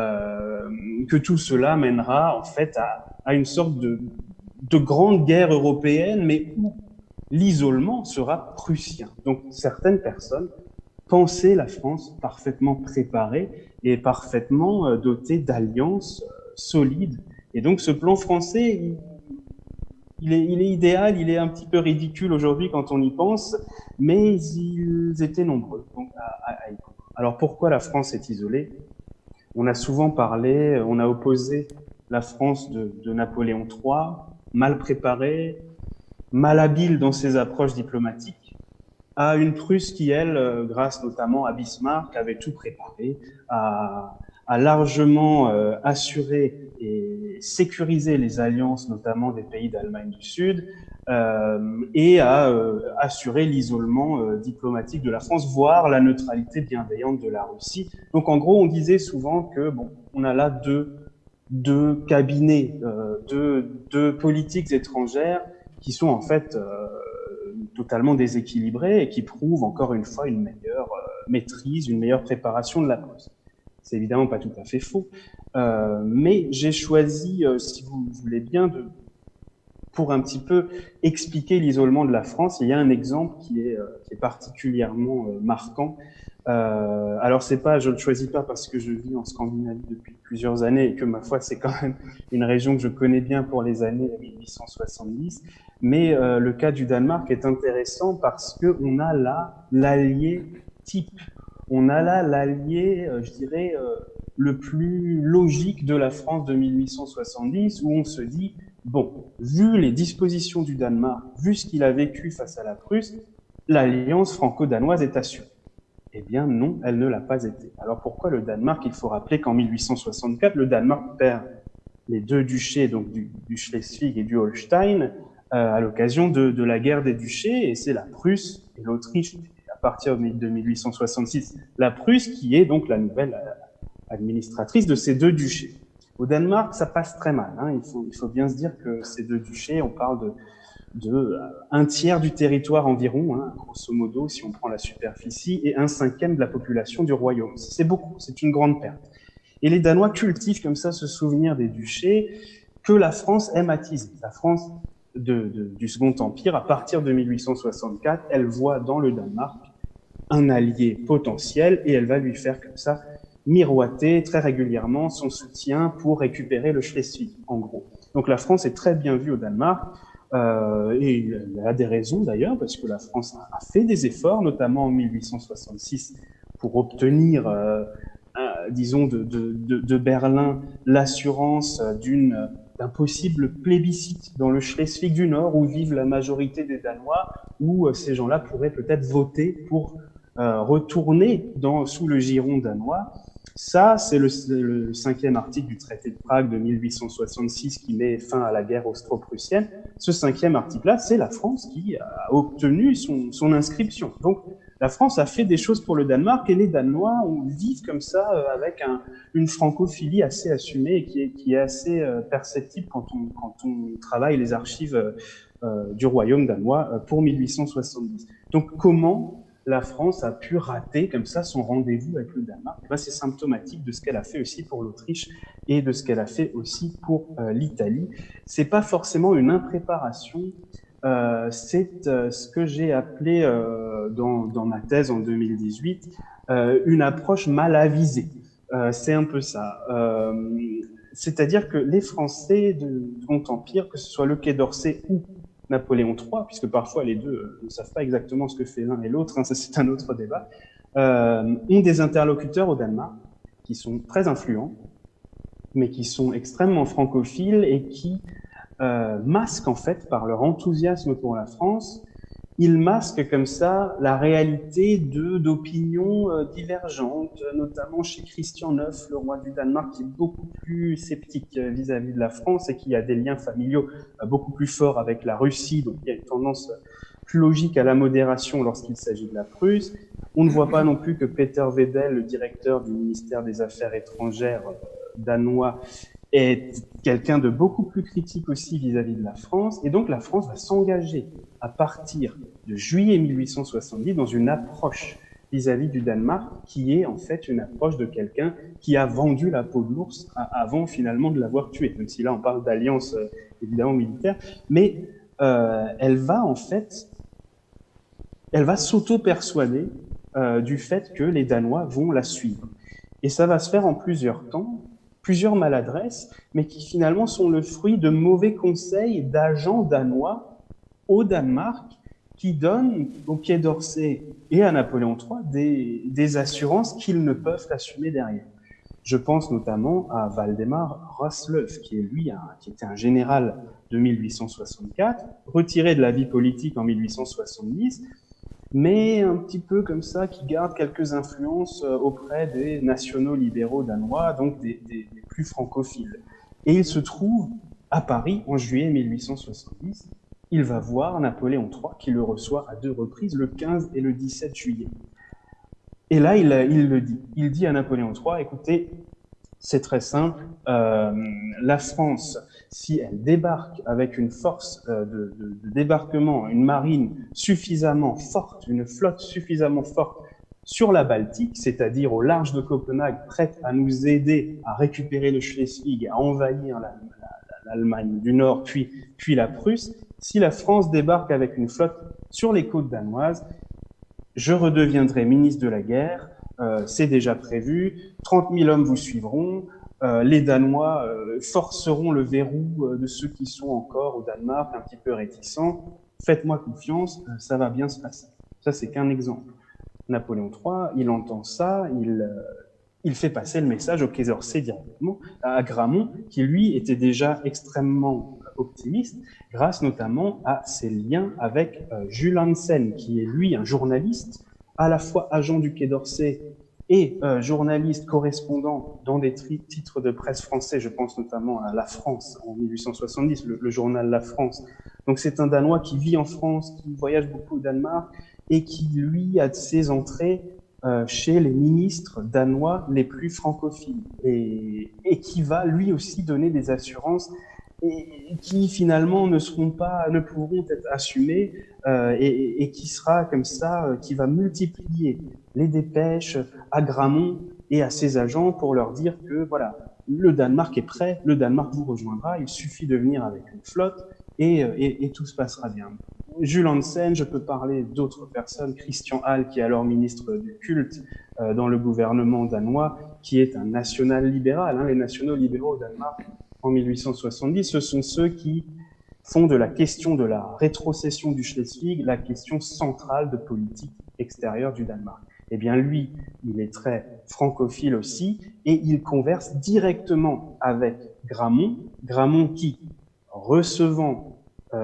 que tout cela mènera en fait à une sorte de grande guerre européenne, mais où l'isolement sera prussien. Donc certaines personnes pensaient la France parfaitement préparée et parfaitement dotée d'alliances solides. Et donc ce plan français, il est idéal, il est un petit peu ridicule aujourd'hui quand on y pense, mais ils étaient nombreux donc, à y croire. Alors pourquoi la France est isolée? On a souvent parlé, on a opposé la France de Napoléon III, mal préparée, mal habile dans ses approches diplomatiques, à une Prusse qui, elle, grâce notamment à Bismarck, avait tout préparé, a largement assuré et sécurisé les alliances, notamment des pays d'Allemagne du Sud, et a assuré l'isolement diplomatique de la France, voire la neutralité bienveillante de la Russie. Donc en gros, on disait souvent que bon, on a là deux cabinets, deux politiques étrangères qui sont en fait totalement déséquilibrées et qui prouvent encore une fois une meilleure maîtrise, une meilleure préparation de la Prusse. C'est évidemment pas tout à fait faux, mais j'ai choisi, si vous voulez bien, pour un petit peu expliquer l'isolement de la France. Il y a un exemple qui est particulièrement marquant. Alors c'est pas, je ne le choisis pas parce que je vis en Scandinavie depuis plusieurs années et que ma foi c'est quand même une région que je connais bien pour les années 1870. Mais le cas du Danemark est intéressant parce que on a là l'allié type. On a là l'allié, je dirais, le plus logique de la France de 1870, où on se dit, bon, vu les dispositions du Danemark, vu ce qu'il a vécu face à la Prusse, l'alliance franco-danoise est assurée. Eh bien non, elle ne l'a pas été. Alors pourquoi le Danemark? Il faut rappeler qu'en 1864, le Danemark perd les deux duchés, donc du Schleswig et du Holstein, à l'occasion de la guerre des duchés, et c'est la Prusse et l'Autriche, à partir de 1866, la Prusse qui est donc la nouvelle administratrice de ces deux duchés. Au Danemark, ça passe très mal. Hein. Il faut bien se dire que ces deux duchés, on parle de un tiers du territoire environ, hein, grosso modo, si on prend la superficie, et 1/5 de la population du royaume. C'est beaucoup, c'est une grande perte. Et les Danois cultivent comme ça ce souvenir des duchés que la France aime attiser. La France du Second Empire, à partir de 1864, elle voit dans le Danemark un allié potentiel et elle va lui faire comme ça miroiter très régulièrement son soutien pour récupérer le Schleswig, en gros. Donc la France est très bien vue au Danemark, et elle a des raisons d'ailleurs, parce que la France a fait des efforts, notamment en 1866, pour obtenir, disons, de Berlin l'assurance d'un possible plébiscite dans le Schleswig du Nord, où vivent la majorité des Danois, où ces gens-là pourraient peut-être voter pour retourner sous le giron danois. Ça, c'est le 5e article du traité de Prague de 1866 qui met fin à la guerre austro-prussienne. Ce 5e article-là, c'est la France qui a obtenu son inscription. Donc, la France a fait des choses pour le Danemark et les Danois vivent comme ça avec une francophilie assez assumée et qui est assez perceptible quand on travaille les archives du royaume danois pour 1870. Donc, comment la France a pu rater comme ça son rendez-vous avec le Danemark? Et ben, c'est symptomatique de ce qu'elle a fait aussi pour l'Autriche et de ce qu'elle a fait aussi pour l'Italie. C'est pas forcément une impréparation c'est ce que j'ai appelé dans ma thèse en 2018 une approche mal avisée. C'est un peu ça. C'est-à-dire que les Français du Second Empire, que ce soit le Quai d'Orsay ou Napoléon III, puisque parfois les deux ne savent pas exactement ce que fait l'un et l'autre, hein, ça c'est un autre débat, ont des interlocuteurs au Danemark qui sont très influents, mais qui sont extrêmement francophiles et qui masquent en fait par leur enthousiasme pour la France, ils masquent comme ça la réalité d'opinions divergentes, notamment chez Christian IX, le roi du Danemark, qui est beaucoup plus sceptique vis-à-vis de la France et qui a des liens familiaux beaucoup plus forts avec la Russie, donc il y a une tendance plus logique à la modération lorsqu'il s'agit de la Prusse. On ne voit pas non plus que Peter Wedel, le directeur du ministère des Affaires étrangères danois, est quelqu'un de beaucoup plus critique aussi vis-à-vis de la France. Et donc la France va s'engager à partir de juillet 1870 dans une approche vis-à-vis du Danemark qui est en fait une approche de quelqu'un qui a vendu la peau de l'ours avant finalement de l'avoir tué, même si là on parle d'alliance évidemment militaire, mais elle va s'auto-persuader du fait que les Danois vont la suivre. Et ça va se faire en plusieurs temps, plusieurs maladresses, mais qui finalement sont le fruit de mauvais conseils d'agents danois au Danemark qui donnent au Quai d'Orsay et à Napoléon III des assurances qu'ils ne peuvent assumer derrière. Je pense notamment à Valdemar Roslöv, qui était un général de 1864, retiré de la vie politique en 1870, mais un petit peu comme ça, qui garde quelques influences auprès des nationaux libéraux danois, donc des plus francophiles. Et il se trouve à Paris en juillet 1870. Il va voir Napoléon III, qui le reçoit à 2 reprises, le 15 et le 17 juillet. Et là, il le dit. Il dit à Napoléon III, écoutez, c'est très simple, la France, si elle débarque avec une force de débarquement, une marine suffisamment forte, une flotte suffisamment forte sur la Baltique, c'est-à-dire au large de Copenhague, prête à nous aider à récupérer le Schleswig, à envahir l'Allemagne du Nord, puis la Prusse, si la France débarque avec une flotte sur les côtes danoises, je redeviendrai ministre de la guerre, c'est déjà prévu, 30 000 hommes vous suivront, les Danois forceront le verrou de ceux qui sont encore au Danemark un petit peu réticents, faites-moi confiance, ça va bien se passer. Ça, c'est qu'un exemple. Napoléon III, il entend ça, il fait passer le message au Quai d'Orsay directement, à Gramont, qui lui était déjà extrêmement optimiste, grâce notamment à ses liens avec Jules Hansen, qui est lui un journaliste, à la fois agent du Quai d'Orsay et journaliste correspondant dans des titres de presse français, je pense notamment à La France en 1870, le journal La France. Donc c'est un Danois qui vit en France, qui voyage beaucoup au Danemark et qui, lui, a ses entrées chez les ministres danois les plus francophiles et qui va lui aussi donner des assurances et qui finalement ne pourront être assumées et qui sera comme ça, qui va multiplier les dépêches à Gramont et à ses agents pour leur dire que voilà, le Danemark est prêt, le Danemark vous rejoindra, il suffit de venir avec une flotte et tout se passera bien. Jules Hansen, je peux parler d'autres personnes, Christian Hall, qui est alors ministre du culte dans le gouvernement danois, qui est un national-libéral. Hein, les nationaux libéraux au Danemark, en 1870, ce sont ceux qui font de la question de la rétrocession du Schleswig la question centrale de politique extérieure du Danemark. Eh bien, lui, il est très francophile aussi, et il converse directement avec Gramont. Gramont qui, recevant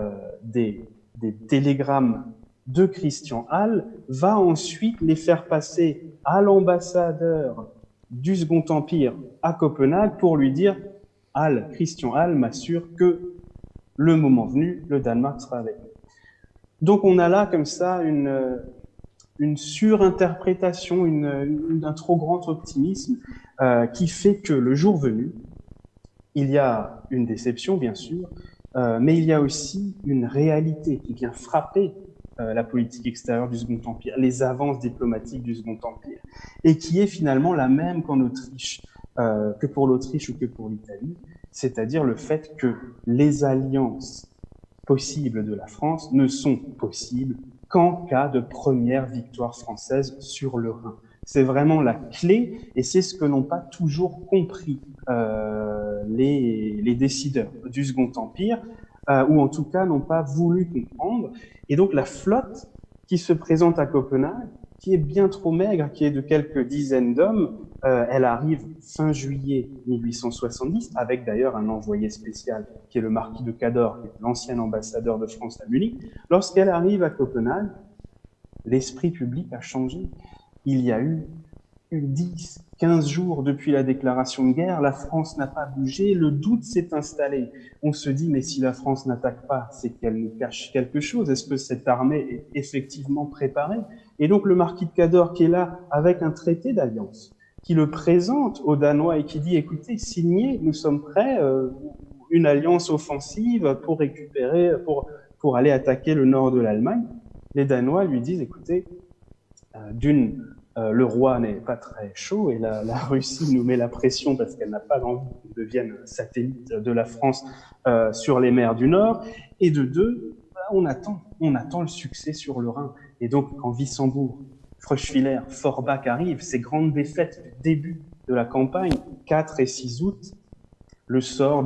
des télégrammes de Christian Hall, va ensuite les faire passer à l'ambassadeur du Second Empire à Copenhague pour lui dire Christian Hall m'assure que le moment venu, le Danemark sera avec nous. Donc on a là comme ça une surinterprétation, d'un trop grand optimisme qui fait que le jour venu, il y a une déception bien sûr, mais il y a aussi une réalité qui vient frapper la politique extérieure du Second Empire, les avances diplomatiques du Second Empire, et qui est finalement la même qu'en Autriche, que pour l'Autriche ou que pour l'Italie, c'est-à-dire le fait que les alliances possibles de la France ne sont possibles qu'en cas de première victoire française sur le Rhin. C'est vraiment la clé et c'est ce que n'ont pas toujours compris les décideurs du Second Empire, ou en tout cas n'ont pas voulu comprendre. Et donc la flotte qui se présente à Copenhague, qui est bien trop maigre, qui est de quelques dizaines d'hommes, elle arrive fin juillet 1870, avec d'ailleurs un envoyé spécial, qui est le marquis de Cadore, qui est l'ancien ambassadeur de France à Munich. Lorsqu'elle arrive à Copenhague, l'esprit public a changé. Il y a eu 10, 15 jours depuis la déclaration de guerre, la France n'a pas bougé, le doute s'est installé. On se dit, mais si la France n'attaque pas, c'est qu'elle nous cache quelque chose. Est-ce que cette armée est effectivement préparée? Et donc le marquis de Cadore qui est là avec un traité d'alliance, qui le présente aux Danois et qui dit, écoutez, signez, nous sommes prêts, une alliance offensive pour récupérer, pour aller attaquer le nord de l'Allemagne. Les Danois lui disent, écoutez, le roi n'est pas très chaud et la Russie nous met la pression parce qu'elle n'a pas envie qu'on devienne satellite de la France sur les mers du Nord. Et de deux, on attend le succès sur le Rhin. Et donc, quand Wissembourg, Fröschwiller, Forbach arrivent, ces grandes défaites du début de la campagne, 4 et 6 août, le sort,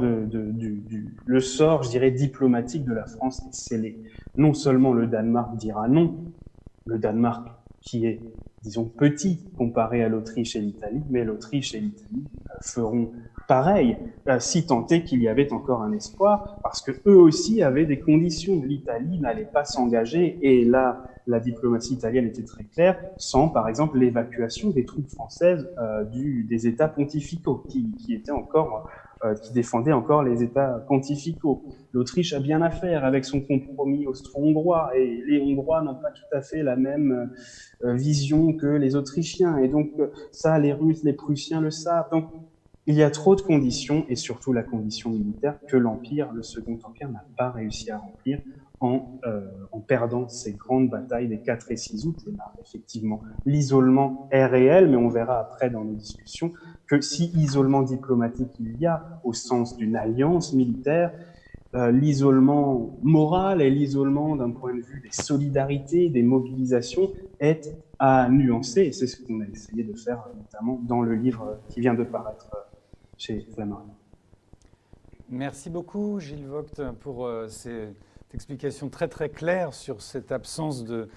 je dirais, diplomatique de la France est scellé. Non seulement le Danemark dira non, le Danemark qui est, disons, petit comparé à l'Autriche et l'Italie, mais l'Autriche et l'Italie feront pareil, si tant est qu'il y avait encore un espoir, parce que eux aussi avaient des conditions. L'Italie n'allait pas s'engager, et là, la diplomatie italienne était très claire, sans, par exemple, l'évacuation des troupes françaises des États pontificaux, qui étaient encore, qui défendaient encore les États pontificaux. L'Autriche a bien à faire avec son compromis austro-hongrois, et les Hongrois n'ont pas tout à fait la même vision que les Autrichiens, et donc ça, les Russes, les Prussiens le savent. Donc, il y a trop de conditions, et surtout la condition militaire, que l'Empire, le Second Empire, n'a pas réussi à remplir en perdant ces grandes batailles des 4 et 6 août. Et là, effectivement, l'isolement est réel, mais on verra après dans nos discussions que si isolement diplomatique il y a, au sens d'une alliance militaire, l'isolement moral et l'isolement d'un point de vue des solidarités, des mobilisations, est à nuancer. Et c'est ce qu'on a essayé de faire, notamment dans le livre qui vient de paraître chez Flammarion. Merci beaucoup, Gilles Vogt, pour cette explication très très claire sur cette absence de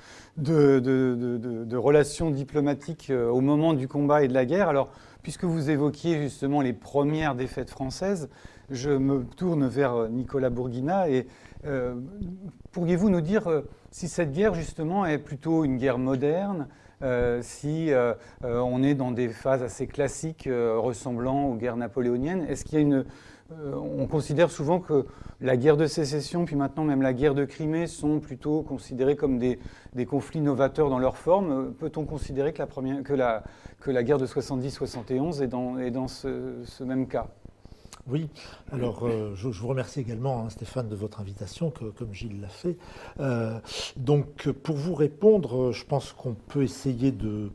relations diplomatiques au moment du combat et de la guerre. Alors, puisque vous évoquiez justement les premières défaites françaises, je me tourne vers Nicolas Bourguina et pourriez-vous nous dire si cette guerre justement est plutôt une guerre moderne, si on est dans des phases assez classiques ressemblant aux guerres napoléoniennes? Est-ce qu'il y a on considère souvent que la guerre de sécession, puis maintenant même la guerre de Crimée, sont plutôt considérés comme des conflits novateurs dans leur forme. Peut-on considérer que la guerre de 70-71 est dans ce même cas? Oui, alors je vous remercie également, Stéphane, de votre invitation, comme Gilles l'a fait. Donc, pour vous répondre, je pense qu'on peut essayer de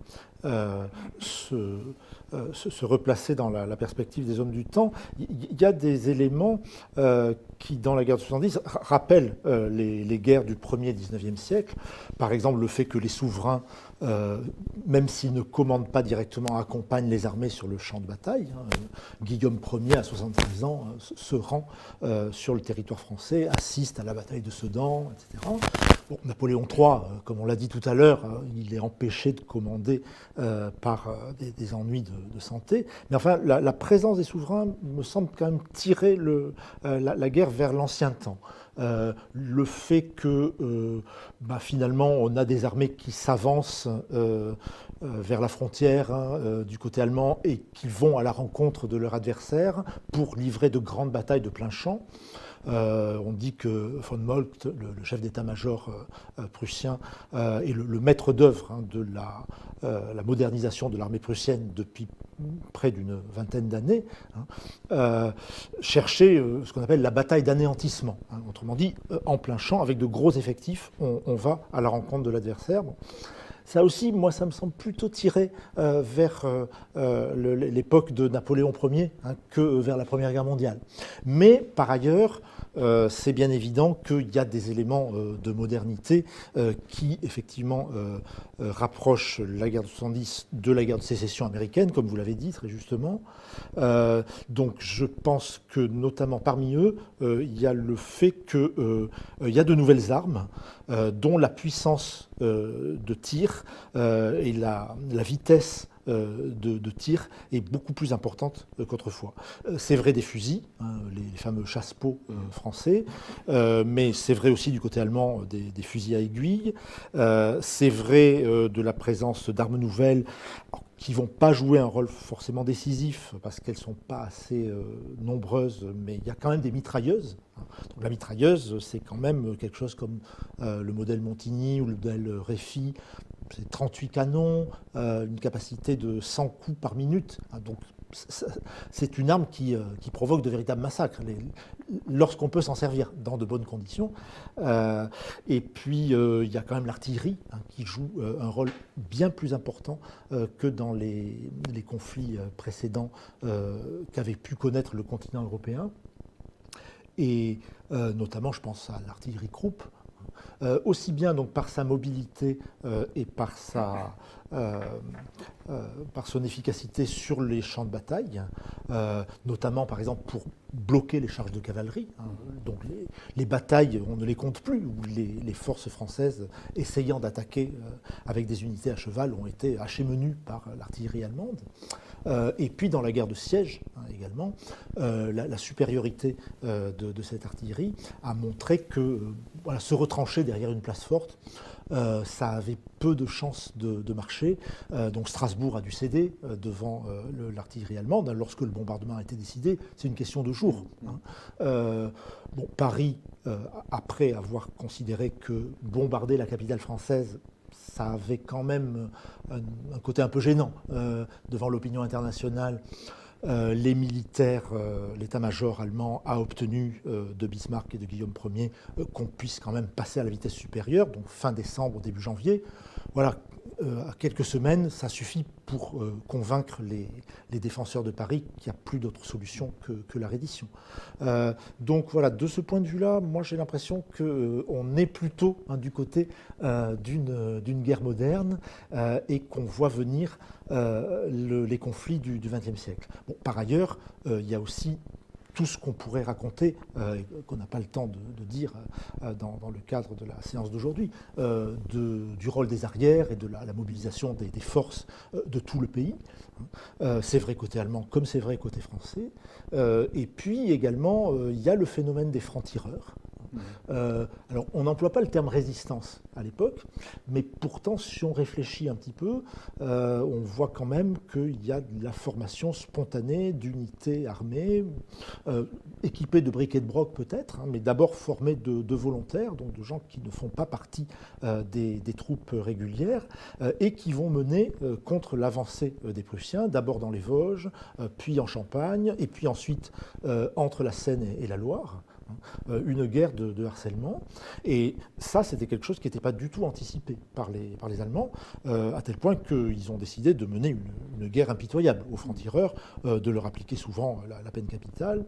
se replacer dans la perspective des hommes du temps. Il y a des éléments qui, dans la guerre de 70, rappellent les guerres du 1er 19e siècle. Par exemple, le fait que les souverains, même s'ils ne commandent pas directement, accompagnent les armées sur le champ de bataille. Guillaume Ier, à 76 ans, se rend sur le territoire français, assiste à la bataille de Sedan, etc. Bon, Napoléon III, comme on l'a dit tout à l'heure, il est empêché de commander par des ennuis de santé. Mais enfin, la présence des souverains me semble quand même tirer la guerre vers l'ancien temps. Le fait que finalement on a des armées qui s'avancent vers la frontière du côté allemand et qui vont à la rencontre de leur adversaire pour livrer de grandes batailles de plein champ. On dit que von Moltke, le chef d'état-major prussien, est le maître d'œuvre de la modernisation de l'armée prussienne depuis près d'une vingtaine d'années, chercher ce qu'on appelle la bataille d'anéantissement. Autrement dit, en plein champ, avec de gros effectifs, on va à la rencontre de l'adversaire. Bon. Ça aussi, moi, ça me semble plutôt tiré vers l'époque de Napoléon Ier que vers la Première Guerre mondiale. Mais par ailleurs, c'est bien évident qu'il y a des éléments de modernité qui, effectivement, rapprochent la guerre de 70 de la guerre de sécession américaine, comme vous l'avez dit très justement. Donc je pense que, notamment parmi eux, il y a le fait qu'il y a de nouvelles armes dont la puissance de tir et la vitesse de tir est beaucoup plus importante qu'autrefois. C'est vrai des fusils, les fameux chasse-peau français, mais c'est vrai aussi du côté allemand des fusils à aiguille. C'est vrai de la présence d'armes nouvelles qui ne vont pas jouer un rôle forcément décisif parce qu'elles ne sont pas assez nombreuses, mais il y a quand même des mitrailleuses. Donc la mitrailleuse, c'est quand même quelque chose comme le modèle Montigny ou le modèle Réfi. C'est 38 canons, une capacité de 100 coups par minute. Donc c'est une arme qui provoque de véritables massacres lorsqu'on peut s'en servir dans de bonnes conditions. Et puis il y a quand même l'artillerie qui joue un rôle bien plus important que dans les conflits précédents qu'avait pu connaître le continent européen. Et notamment, je pense à l'artillerie Krupp, aussi bien donc par sa mobilité et par son efficacité sur les champs de bataille, notamment par exemple pour bloquer les charges de cavalerie. Donc les batailles, on ne les compte plus, où les forces françaises essayant d'attaquer avec des unités à cheval ont été hachées menues par l'artillerie allemande. Et puis dans la guerre de siège également, la supériorité de cette artillerie a montré que se retrancher derrière une place forte, ça avait peu de chances de marcher. Donc Strasbourg a dû céder devant l'artillerie allemande. Lorsque le bombardement a été décidé, c'est une question de jours. Paris, après avoir considéré que bombarder la capitale française, ça avait quand même un côté un peu gênant devant l'opinion internationale. Les militaires, l'état-major allemand a obtenu de Bismarck et de Guillaume Ier qu'on puisse quand même passer à la vitesse supérieure, donc fin décembre, début janvier. Voilà, à quelques semaines, ça suffit pour convaincre les défenseurs de Paris qu'il n'y a plus d'autre solution que la reddition. Donc voilà, de ce point de vue-là, moi j'ai l'impression qu'on est plutôt du côté d'une guerre moderne et qu'on voit venir les conflits du XXe siècle. Bon, par ailleurs, il y a aussi tout ce qu'on pourrait raconter, qu'on n'a pas le temps de dire dans le cadre de la séance d'aujourd'hui, du rôle des arrières et de la mobilisation des forces de tout le pays. C'est vrai côté allemand comme c'est vrai côté français. Et puis également, il y a le phénomène des francs-tireurs. Alors, on n'emploie pas le terme résistance à l'époque, mais pourtant, si on réfléchit un petit peu, on voit quand même qu'il y a de la formation spontanée d'unités armées, équipées de briquet de broc peut-être, mais d'abord formées de volontaires, donc de gens qui ne font pas partie des troupes régulières, et qui vont mener contre l'avancée des Prussiens, d'abord dans les Vosges, puis en Champagne, et puis ensuite entre la Seine et la Loire. Une guerre de harcèlement. Et ça, c'était quelque chose qui n'était pas du tout anticipé par les Allemands, à tel point qu'ils ont décidé de mener une guerre impitoyable aux francs-tireurs, de leur appliquer souvent la peine capitale.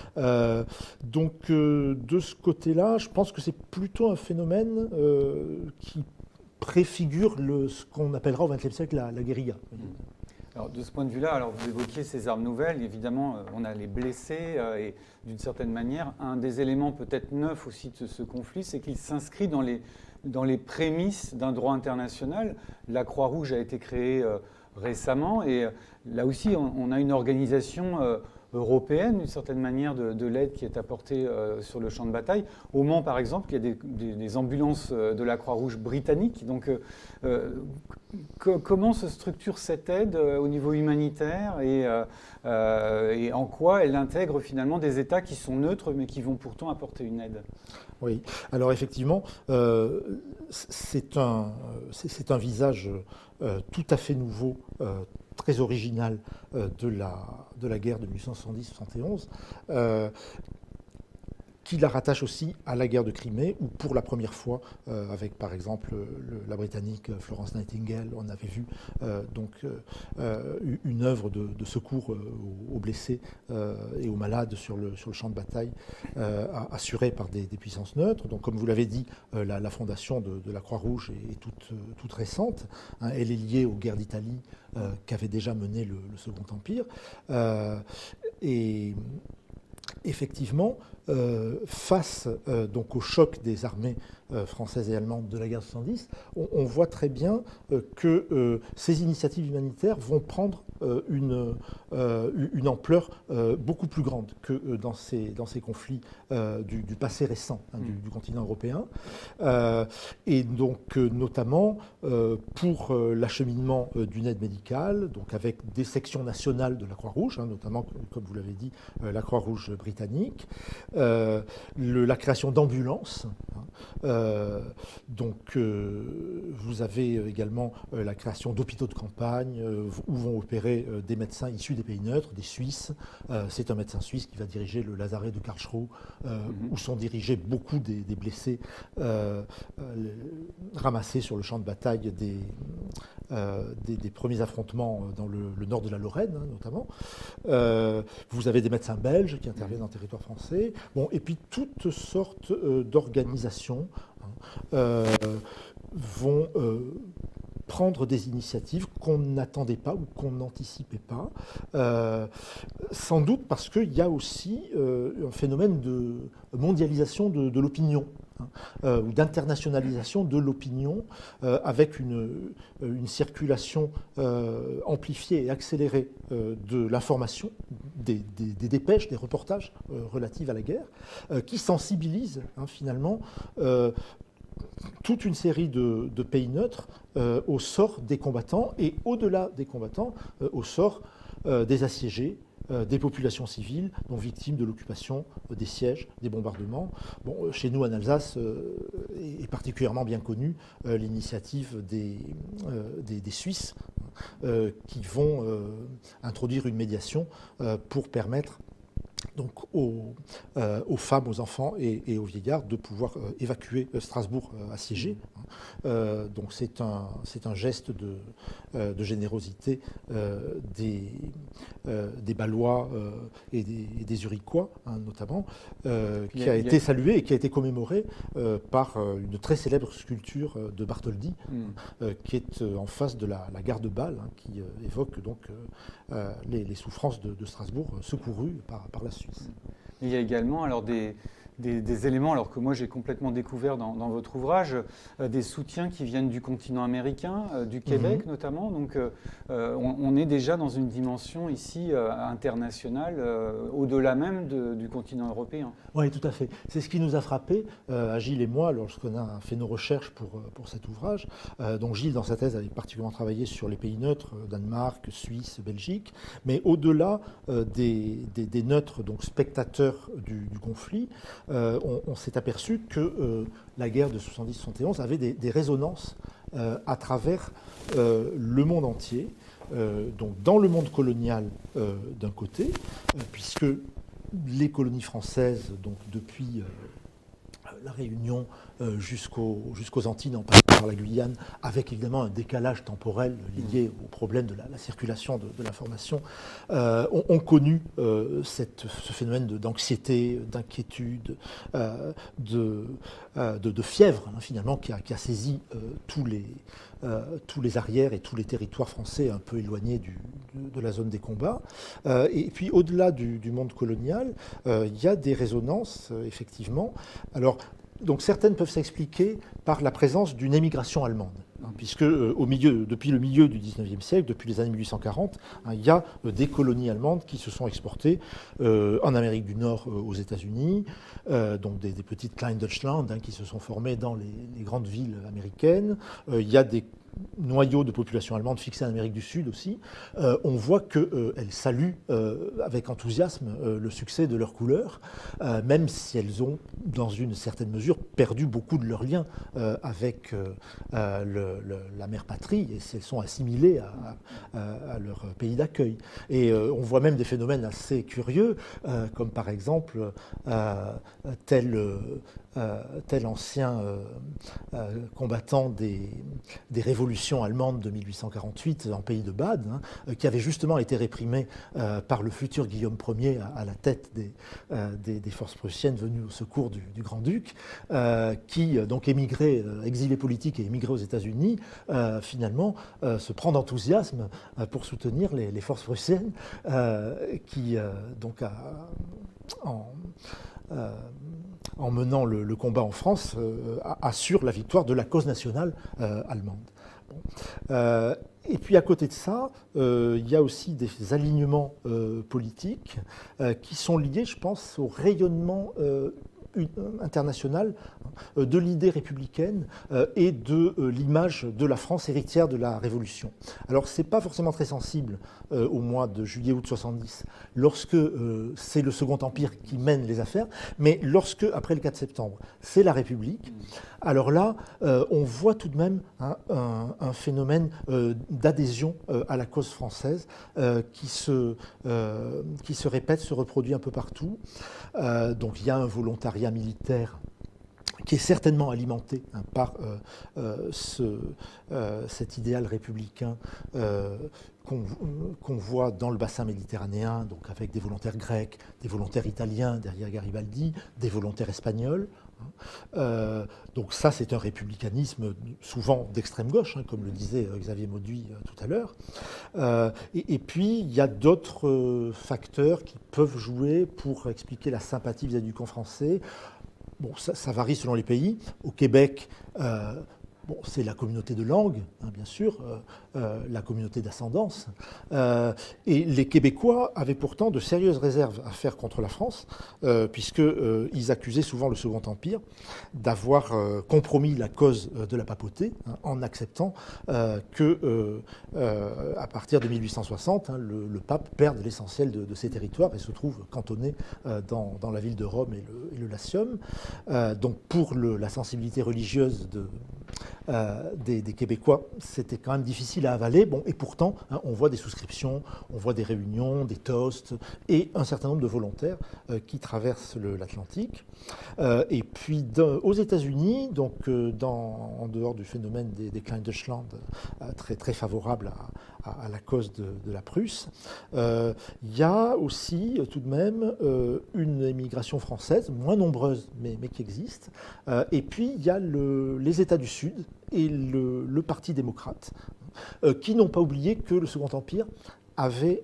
Donc, de ce côté-là, je pense que c'est plutôt un phénomène qui préfigure ce qu'on appellera au XXe siècle la guérilla. Alors, de ce point de vue-là, alors vous évoquiez ces armes nouvelles, évidemment, on a les blessés, et d'une certaine manière, un des éléments peut-être neufs aussi de ce conflit, c'est qu'il s'inscrit dans les prémices d'un droit international. La Croix-Rouge a été créée récemment, et là aussi, on a une organisation européenne, d'une certaine manière, de l'aide qui est apportée sur le champ de bataille. Au Mans, par exemple, il y a des ambulances de la Croix-Rouge britannique. Donc, comment se structure cette aide au niveau humanitaire et en quoi elle intègre finalement des États qui sont neutres mais qui vont pourtant apporter une aide? Oui, alors effectivement, c'est un visage tout à fait nouveau, très original de la guerre de 1870-71, qui la rattache aussi à la guerre de Crimée, où pour la première fois, avec par exemple la Britannique Florence Nightingale, on avait vu une œuvre de secours aux blessés et aux malades sur le champ de bataille, assurée par des puissances neutres. Donc comme vous l'avez dit, la fondation de la Croix-Rouge est toute récente. Hein, elle est liée aux guerres d'Italie qu'avait déjà mené le Second Empire. Et effectivement, face donc au choc des armées françaises et allemandes de la guerre de 70, on voit très bien que ces initiatives humanitaires vont prendre une ampleur beaucoup plus grande que dans ces conflits du passé récent du continent européen. Et donc notamment pour l'acheminement d'une aide médicale, donc avec des sections nationales de la Croix-Rouge, notamment, comme vous l'avez dit, la Croix-Rouge britannique, la création d'ambulances. Donc vous avez également la création d'hôpitaux de campagne où vont opérer des médecins issus des pays neutres, des Suisses. C'est un médecin suisse qui va diriger le lazaret de Karlsruhe, où sont dirigés beaucoup des blessés ramassés sur le champ de bataille des premiers affrontements dans le nord de la Lorraine, notamment. Vous avez des médecins belges qui interviennent en territoire français. Bon, et puis toutes sortes d'organisations vont prendre des initiatives qu'on n'attendait pas ou qu'on n'anticipait pas, sans doute parce qu'il y a aussi un phénomène de mondialisation de l'opinion, ou d'internationalisation de l'opinion, avec une circulation amplifiée et accélérée de l'information, des dépêches, des reportages relatifs à la guerre, qui sensibilisent finalement toute une série de pays neutres au sort des combattants et au-delà des combattants, au sort des assiégés, des populations civiles, donc victimes de l'occupation, des sièges, des bombardements. Bon, chez nous, en Alsace, est particulièrement bien connue l'initiative des Suisses qui vont introduire une médiation pour permettre donc aux femmes, aux enfants et aux vieillards de pouvoir évacuer Strasbourg assiégé. Donc c'est un geste de générosité des Balois et des Zurichois, notamment, qui a été salué et qui a été commémoré par une très célèbre sculpture de Bartholdi, qui est en face de la gare de Bâle, qui évoque donc les souffrances de Strasbourg secourues par la Suisse. Il y a également alors des éléments alors que moi j'ai complètement découvert dans votre ouvrage, des soutiens qui viennent du continent américain, du Québec notamment. Donc on est déjà dans une dimension ici internationale, au-delà même du continent européen. Oui, tout à fait. C'est ce qui nous a frappé, Gilles et moi, lorsqu'on a fait nos recherches pour cet ouvrage. Donc Gilles, dans sa thèse, avait particulièrement travaillé sur les pays neutres, Danemark, Suisse, Belgique, mais au-delà des neutres, donc spectateurs du conflit, on s'est aperçu que la guerre de 70-71 avait des résonances à travers le monde entier, donc dans le monde colonial d'un côté, puisque les colonies françaises, donc depuis la Réunion jusqu'aux Antilles, en passant par la Guyane, avec évidemment un décalage temporel lié au problème de la circulation de l'information, ont connu ce phénomène d'anxiété, d'inquiétude, de fièvre, finalement, qui a saisi tous les arrières et tous les territoires français un peu éloignés de la zone des combats. Et puis au-delà du monde colonial, il y a des résonances, effectivement. Alors, donc certaines peuvent s'expliquer par la présence d'une émigration allemande, puisque depuis le milieu du XIXe siècle, depuis les années 1840, il y a des colonies allemandes qui se sont exportées en Amérique du Nord aux États-Unis, donc des petites Kleindeutschland qui se sont formées dans les grandes villes américaines. Il y a des noyaux de population allemande fixés en Amérique du Sud aussi. On voit qu'elles saluent avec enthousiasme le succès de leurs couleurs, même si elles ont, dans une certaine mesure, perdu beaucoup de leurs liens avec la mère patrie et elles sont assimilées à leur pays d'accueil. Et on voit même des phénomènes assez curieux, comme par exemple tel ancien combattant des révolutions allemandes de 1848 en pays de Bade, qui avait justement été réprimé par le futur Guillaume Ier à la tête des forces prussiennes venues au secours du grand-duc, qui donc émigré, exilé politique et émigré aux États-Unis, finalement se prend d'enthousiasme pour soutenir les forces prussiennes qui donc en menant le combat en France, assure la victoire de la cause nationale allemande. Et puis à côté de ça, il y a aussi des alignements politiques qui sont liés, je pense, au rayonnement international de l'idée républicaine et de l'image de la France héritière de la Révolution. Alors ce n'est pas forcément très sensible au mois de juillet-août 70, lorsque c'est le Second Empire qui mène les affaires, mais lorsque, après le 4 septembre, c'est la République, alors là, on voit tout de même un phénomène d'adhésion à la cause française qui se répète, se reproduit un peu partout. Donc il y a un volontariat militaire qui est certainement alimenté par cet idéal républicain qu'on voit dans le bassin méditerranéen, donc avec des volontaires grecs, des volontaires italiens derrière Garibaldi, des volontaires espagnols. Donc ça, c'est un républicanisme souvent d'extrême gauche, comme le disait Xavier Mauduit tout à l'heure. Et puis, il y a d'autres facteurs qui peuvent jouer pour expliquer la sympathie vis-à-vis du camp français. Bon, ça varie selon les pays. Au Québec, c'est la communauté de langue, bien sûr, la communauté d'ascendance. Et les Québécois avaient pourtant de sérieuses réserves à faire contre la France, puisqu'ils accusaient souvent le Second Empire d'avoir compromis la cause de la papauté en acceptant que, à partir de 1860, le pape perde l'essentiel de ses territoires et se trouve cantonné dans la ville de Rome et le Latium. Donc pour la sensibilité religieuse des Québécois, c'était quand même difficile à avaler. Bon, et pourtant, on voit des souscriptions, on voit des réunions, des toasts et un certain nombre de volontaires qui traversent l'Atlantique. Et puis aux États-Unis, donc en dehors du phénomène des Kleindeutschland, très, très favorable à la cause de la Prusse, il y a aussi tout de même une émigration française, moins nombreuse, mais qui existe. Et puis il y a les États du Sud et le Parti démocrate, qui n'ont pas oublié que le Second Empire avait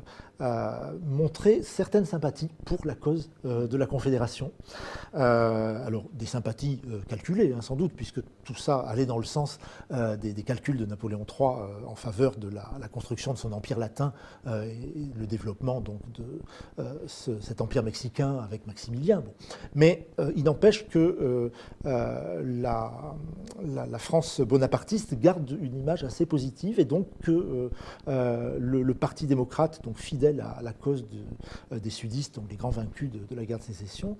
montré certaines sympathies pour la cause de la Confédération. Alors, des sympathies calculées, sans doute, puisque tout ça allait dans le sens des calculs de Napoléon III en faveur de la construction de son empire latin et le développement donc, de cet empire mexicain avec Maximilien. Bon. Mais il n'empêche que la France bonapartiste garde une image assez positive et donc que le Parti démocrate, donc fidèle à la cause des sudistes, donc les grands vaincus de la guerre de sécession,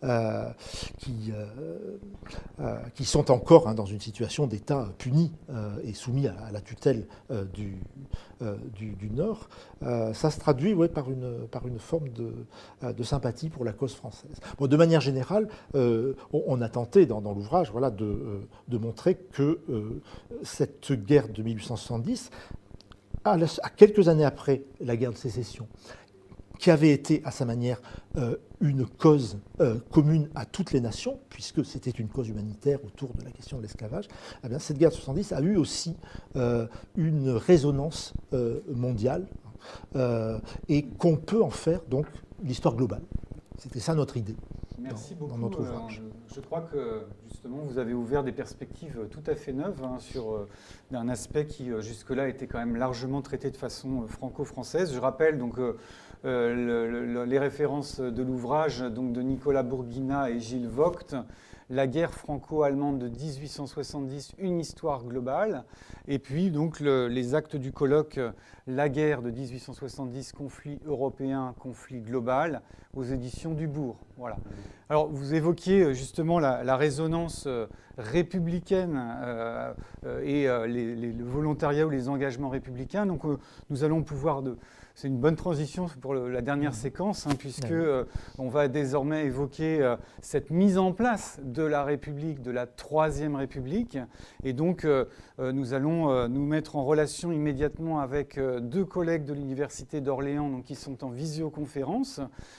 qui sont encore dans une situation d'État puni et soumis à la tutelle du Nord, ça se traduit par une forme de sympathie pour la cause française. Bon, de manière générale, on a tenté dans l'ouvrage de montrer que cette guerre de 1870, à quelques années après la guerre de sécession, qui avait été à sa manière une cause commune à toutes les nations, puisque c'était une cause humanitaire autour de la question de l'esclavage, eh bien, cette guerre de 70 a eu aussi une résonance mondiale et qu'on peut en faire donc l'histoire globale. C'était ça notre idée. Merci beaucoup. Dans notre ouvrage. Je crois que justement vous avez ouvert des perspectives tout à fait neuves sur un aspect qui jusque-là était quand même largement traité de façon franco-française. Je rappelle donc les références de l'ouvrage donc de Nicolas Bourguina et Gilles Vogt, la guerre franco-allemande de 1870, une histoire globale, et puis donc les actes du colloque, la guerre de 1870, conflit européen, conflit global, aux éditions Dubourg. Voilà. Alors vous évoquiez justement la résonance républicaine et le volontariat ou les engagements républicains. Donc nous allons pouvoir... C'est une bonne transition pour la dernière séquence, puisque on va désormais évoquer cette mise en place de la République, de la Troisième République. Et donc, nous allons nous mettre en relation immédiatement avec deux collègues de l'Université d'Orléans qui sont en visioconférence.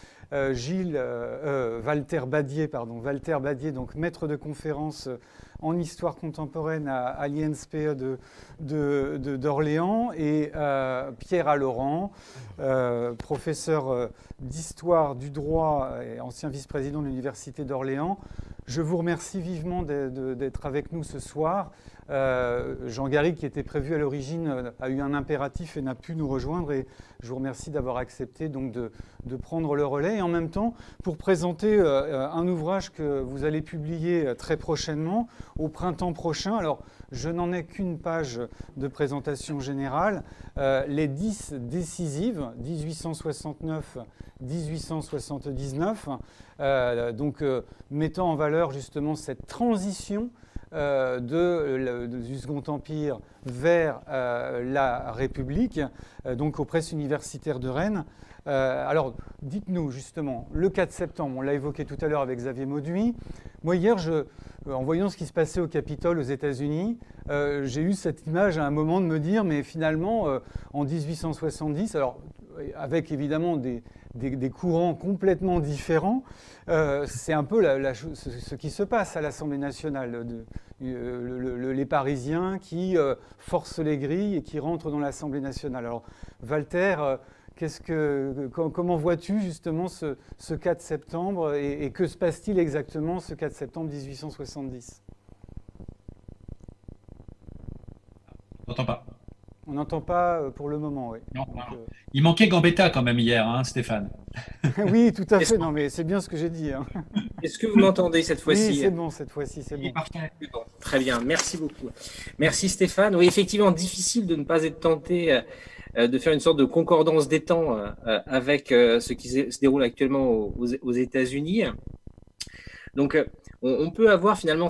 Walter Badier, donc maître de conférence en histoire contemporaine à l'INSPE d'Orléans, et Pierre Allaurent, professeur d'histoire du droit et ancien vice-président de l'Université d'Orléans. Je vous remercie vivement d'être avec nous ce soir. Jean Garrigue, qui était prévu à l'origine, a eu un impératif et n'a pu nous rejoindre. Et je vous remercie d'avoir accepté donc de prendre le relais. Et en même temps, pour présenter un ouvrage que vous allez publier très prochainement, au printemps prochain. Alors, je n'en ai qu'une page de présentation générale. Les 10 décisives, 1869-1879, donc mettant en valeur justement cette transition du Second Empire vers la République, donc aux presses universitaires de Rennes. Alors, dites-nous justement, le 4 septembre, on l'a évoqué tout à l'heure avec Xavier Mauduit. Moi, hier, en voyant ce qui se passait au Capitole aux États-Unis, j'ai eu cette image à un moment de me dire, mais finalement, en 1870, alors avec évidemment des courants complètement différents, c'est un peu ce qui se passe à l'Assemblée nationale. Les Parisiens qui forcent les grilles et qui rentrent dans l'Assemblée nationale. Alors, Walter, comment vois-tu justement ce 4 septembre et que se passe-t-il exactement ce 4 septembre 1870 ? On n'entend pas. On n'entend pas pour le moment, oui. Non, donc, il manquait Gambetta quand même hier, Stéphane. Oui, tout à fait. Non, mais c'est bien ce que j'ai dit. Est-ce que vous m'entendez cette fois-ci? Oui, c'est bon, cette fois-ci, c'est bon. Bon. Très bien, merci beaucoup. Merci Stéphane. Oui, effectivement, difficile de ne pas être tenté de faire une sorte de concordance des temps avec ce qui se déroule actuellement aux États-Unis. Donc, on peut avoir finalement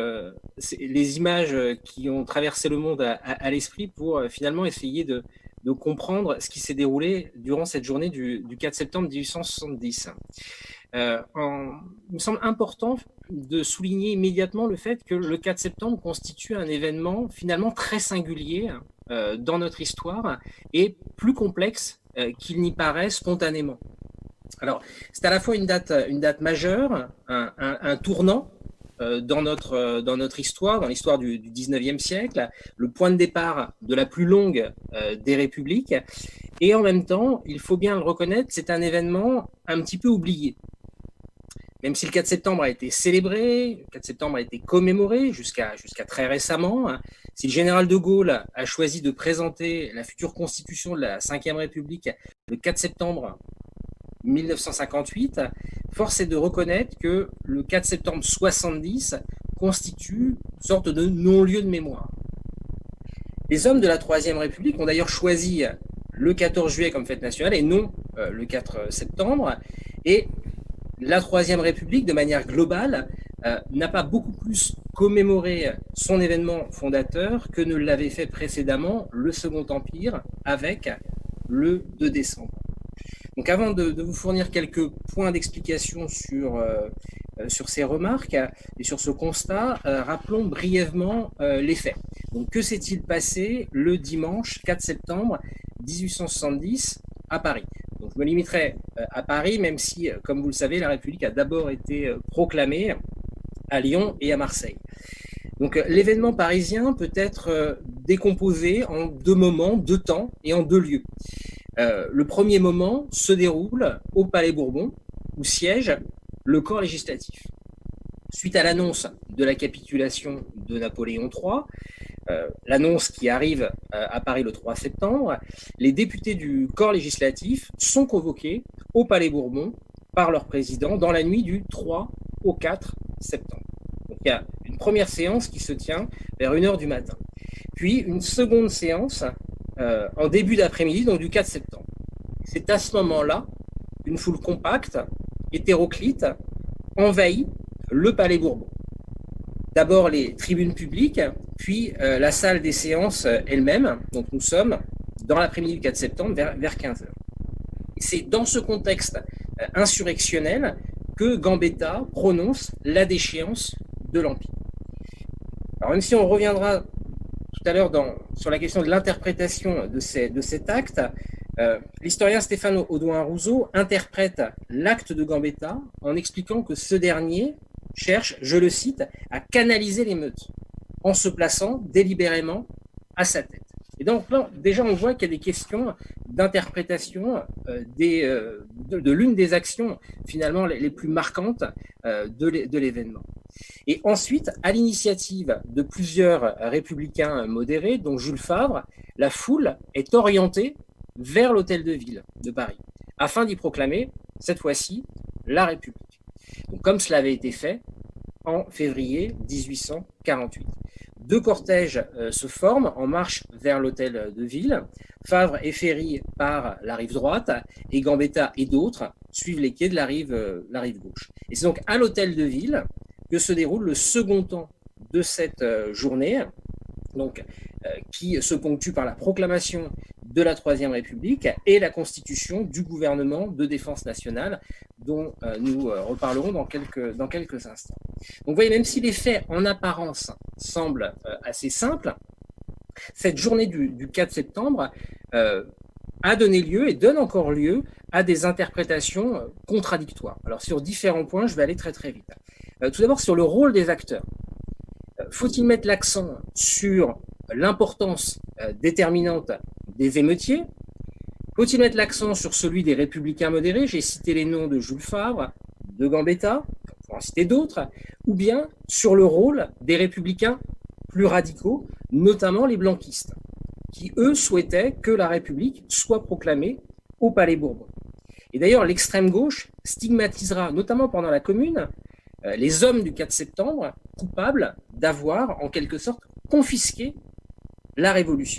les images qui ont traversé le monde à l'esprit pour finalement essayer de comprendre ce qui s'est déroulé durant cette journée du 4 septembre 1870. Il me semble important de souligner immédiatement le fait que le 4 septembre constitue un événement finalement très singulier dans notre histoire et plus complexe qu'il n'y paraît spontanément. Alors, c'est à la fois une date majeure, un tournant dans notre histoire, dans l'histoire du 19e siècle, le point de départ de la plus longue des républiques, et en même temps, il faut bien le reconnaître, c'est un événement un petit peu oublié. Même si le 4 septembre a été célébré, le 4 septembre a été commémoré jusqu'à très récemment, si le général de Gaulle a choisi de présenter la future constitution de la Ve République le 4 septembre 1958, force est de reconnaître que le 4 septembre 70 constitue une sorte de non-lieu de mémoire. Les hommes de la Troisième République ont d'ailleurs choisi le 14 juillet comme fête nationale et non le 4 septembre. Et la Troisième République, de manière globale, n'a pas beaucoup plus commémoré son événement fondateur que ne l'avait fait précédemment le Second Empire avec le 2 décembre. Donc avant de vous fournir quelques points d'explication sur ces remarques et sur ce constat, rappelons brièvement les faits. Donc que s'est-il passé le dimanche 4 septembre 1870 à Paris? Donc je me limiterai à Paris, même si, comme vous le savez, la République a d'abord été proclamée à Lyon et à Marseille. Donc l'événement parisien peut être décomposé en deux moments, deux temps et en deux lieux. Le premier moment se déroule au Palais Bourbon, où siège le corps législatif. Suite à l'annonce de la capitulation de Napoléon III, l'annonce qui arrive à Paris le 3 septembre, les députés du corps législatif sont convoqués au Palais Bourbon par leur président dans la nuit du 3 au 4 septembre. il y a une première séance qui se tient vers 1h du matin. Puis une seconde séance en début d'après-midi, donc du 4 septembre. C'est à ce moment-là qu'une foule compacte, hétéroclite, envahit le Palais Bourbon. D'abord les tribunes publiques, puis la salle des séances elle-même. Donc nous sommes dans l'après-midi du 4 septembre vers 15h. C'est dans ce contexte insurrectionnel que Gambetta prononce la déchéance de l'Empire. Alors même si on reviendra tout à l'heure sur la question de l'interprétation de cet acte, l'historien Stéphane Audouin-Rousseau interprète l'acte de Gambetta en expliquant que ce dernier cherche, je le cite, à canaliser l'émeute en se plaçant délibérément à sa tête. Et donc là, déjà, on voit qu'il y a des questions d'interprétation de l'une des actions finalement les plus marquantes de l'événement. Et ensuite, à l'initiative de plusieurs républicains modérés, dont Jules Favre, la foule est orientée vers l'hôtel de ville de Paris, afin d'y proclamer, cette fois-ci, la République. Donc, comme cela avait été fait en février 1848. Deux cortèges se forment en marche vers l'hôtel de ville. Favre et Ferry par la rive droite et Gambetta et d'autres suivent les quais de la rive gauche. Et c'est donc à l'hôtel de ville que se déroule le second temps de cette journée, donc, qui se ponctue par la proclamation de la Troisième République et la constitution du gouvernement de défense nationale dont nous reparlerons dans quelques instants. Donc vous voyez, même si les faits en apparence semblent assez simples, cette journée du 4 septembre a donné lieu et donne encore lieu à des interprétations contradictoires. Alors sur différents points, je vais aller très très vite. Tout d'abord sur le rôle des acteurs. Faut-il mettre l'accent sur l'importance déterminante des émeutiers? Faut-il mettre l'accent sur celui des républicains modérés? J'ai cité les noms de Jules Favre, de Gambetta, pour en citer d'autres, ou bien sur le rôle des républicains plus radicaux, notamment les blanquistes, qui eux souhaitaient que la République soit proclamée au Palais Bourbon. Et d'ailleurs, l'extrême gauche stigmatisera, notamment pendant la Commune, les hommes du 4 septembre coupables d'avoir, en quelque sorte, confisqué la Révolution.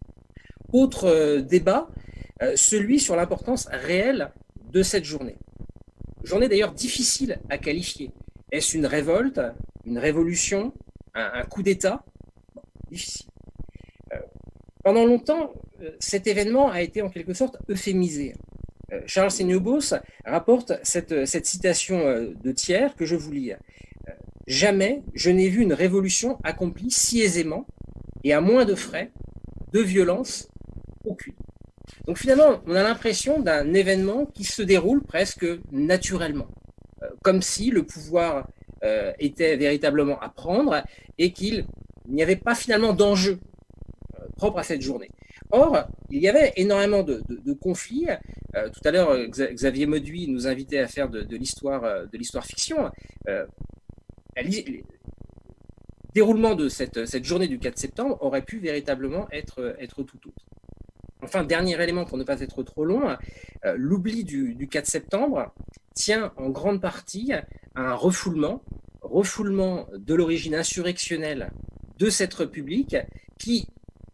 Autre débat, celui sur l'importance réelle de cette journée. Journée d'ailleurs difficile à qualifier. Est-ce une révolte, une révolution, un coup d'État? Difficile. Pendant longtemps, cet événement a été en quelque sorte euphémisé. Charles Seignobos rapporte cette citation de Thiers que je vous lis. « Jamais je n'ai vu une révolution accomplie si aisément et à moins de frais, de violence aucune. » Donc finalement, on a l'impression d'un événement qui se déroule presque naturellement, comme si le pouvoir était véritablement à prendre et qu'il n'y avait pas finalement d'enjeu propre à cette journée. Or, il y avait énormément de conflits. Tout à l'heure, Xavier Mauduit nous invitait à faire de l'histoire fiction. Le déroulement de cette journée du 4 septembre aurait pu véritablement être tout autre. Enfin, dernier élément pour ne pas être trop long, l'oubli du 4 septembre tient en grande partie à un refoulement de l'origine insurrectionnelle de cette République qui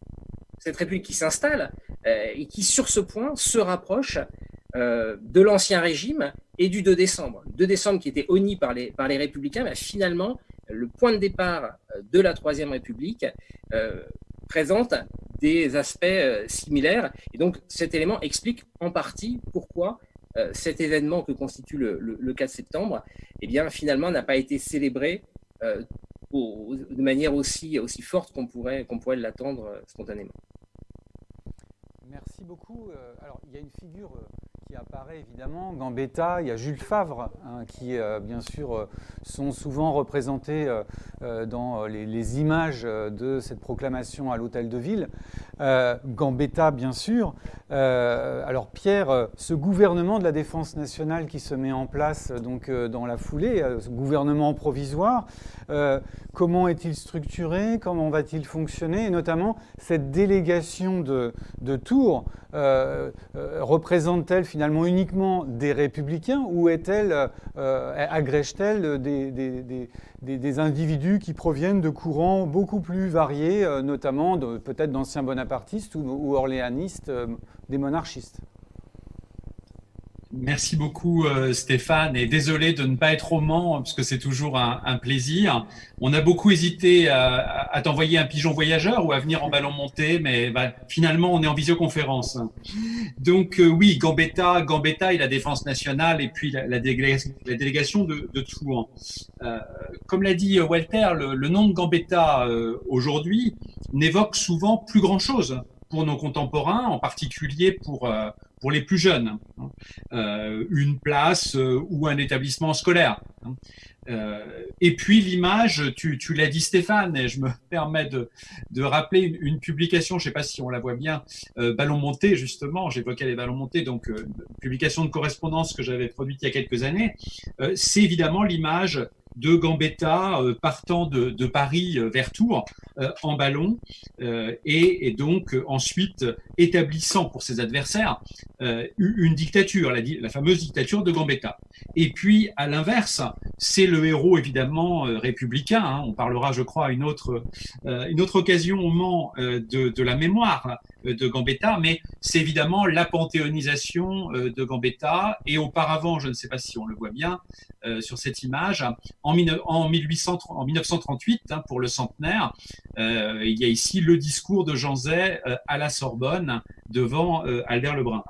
s'installe et qui, sur ce point, se rapproche de l'Ancien Régime et du 2 décembre. 2 décembre qui était honni par les Républicains, mais finalement, le point de départ de la Troisième République présente des aspects similaires. Et donc, cet élément explique en partie pourquoi cet événement que constitue le 4 septembre, eh bien, finalement, n'a pas été célébré de manière aussi forte qu'on pourrait l'attendre spontanément. Merci beaucoup. Alors, il y a une figure qui apparaît évidemment, Gambetta, il y a Jules Favre, hein, qui bien sûr sont souvent représentés dans les images de cette proclamation à l'hôtel de ville. Gambetta, bien sûr. Alors Pierre, ce gouvernement de la défense nationale qui se met en place donc, dans la foulée, ce gouvernement provisoire, comment est-il structuré? Comment va-t-il fonctionner? Et notamment, cette délégation de Tours représente-t-elle finalement finalement uniquement des républicains ou est-elle, agrège-t-elle des individus qui proviennent de courants beaucoup plus variés, notamment peut-être d'anciens bonapartistes ou orléanistes, des monarchistes? Merci beaucoup Stéphane, et désolé de ne pas être au Mans parce que c'est toujours un plaisir. On a beaucoup hésité à t'envoyer un pigeon voyageur ou à venir en ballon monté, mais finalement on est en visioconférence. Donc oui, Gambetta et la Défense nationale et puis la délégation de Tours. Comme l'a dit Walter, le nom de Gambetta aujourd'hui n'évoque souvent plus grand-chose pour nos contemporains, en particulier pour les plus jeunes, une place ou un établissement scolaire. Et puis l'image, tu l'as dit Stéphane, et je me permets de rappeler une publication, je ne sais pas si on la voit bien, Ballon monté justement, j'évoquais les ballons montés, donc publication de correspondance que j'avais produite il y a quelques années, c'est évidemment l'image de Gambetta partant de Paris vers Tours en ballon et donc ensuite établissant pour ses adversaires une dictature, la fameuse dictature de Gambetta. Et puis à l'inverse, c'est le héros évidemment républicain, hein, on parlera je crois à une autre occasion au Mans de la mémoire de Gambetta, mais c'est évidemment la panthéonisation de Gambetta, et auparavant, je ne sais pas si on le voit bien sur cette image, en 1938, hein, pour le centenaire, il y a ici le discours de Jean Zay à la Sorbonne devant Albert Lebrun.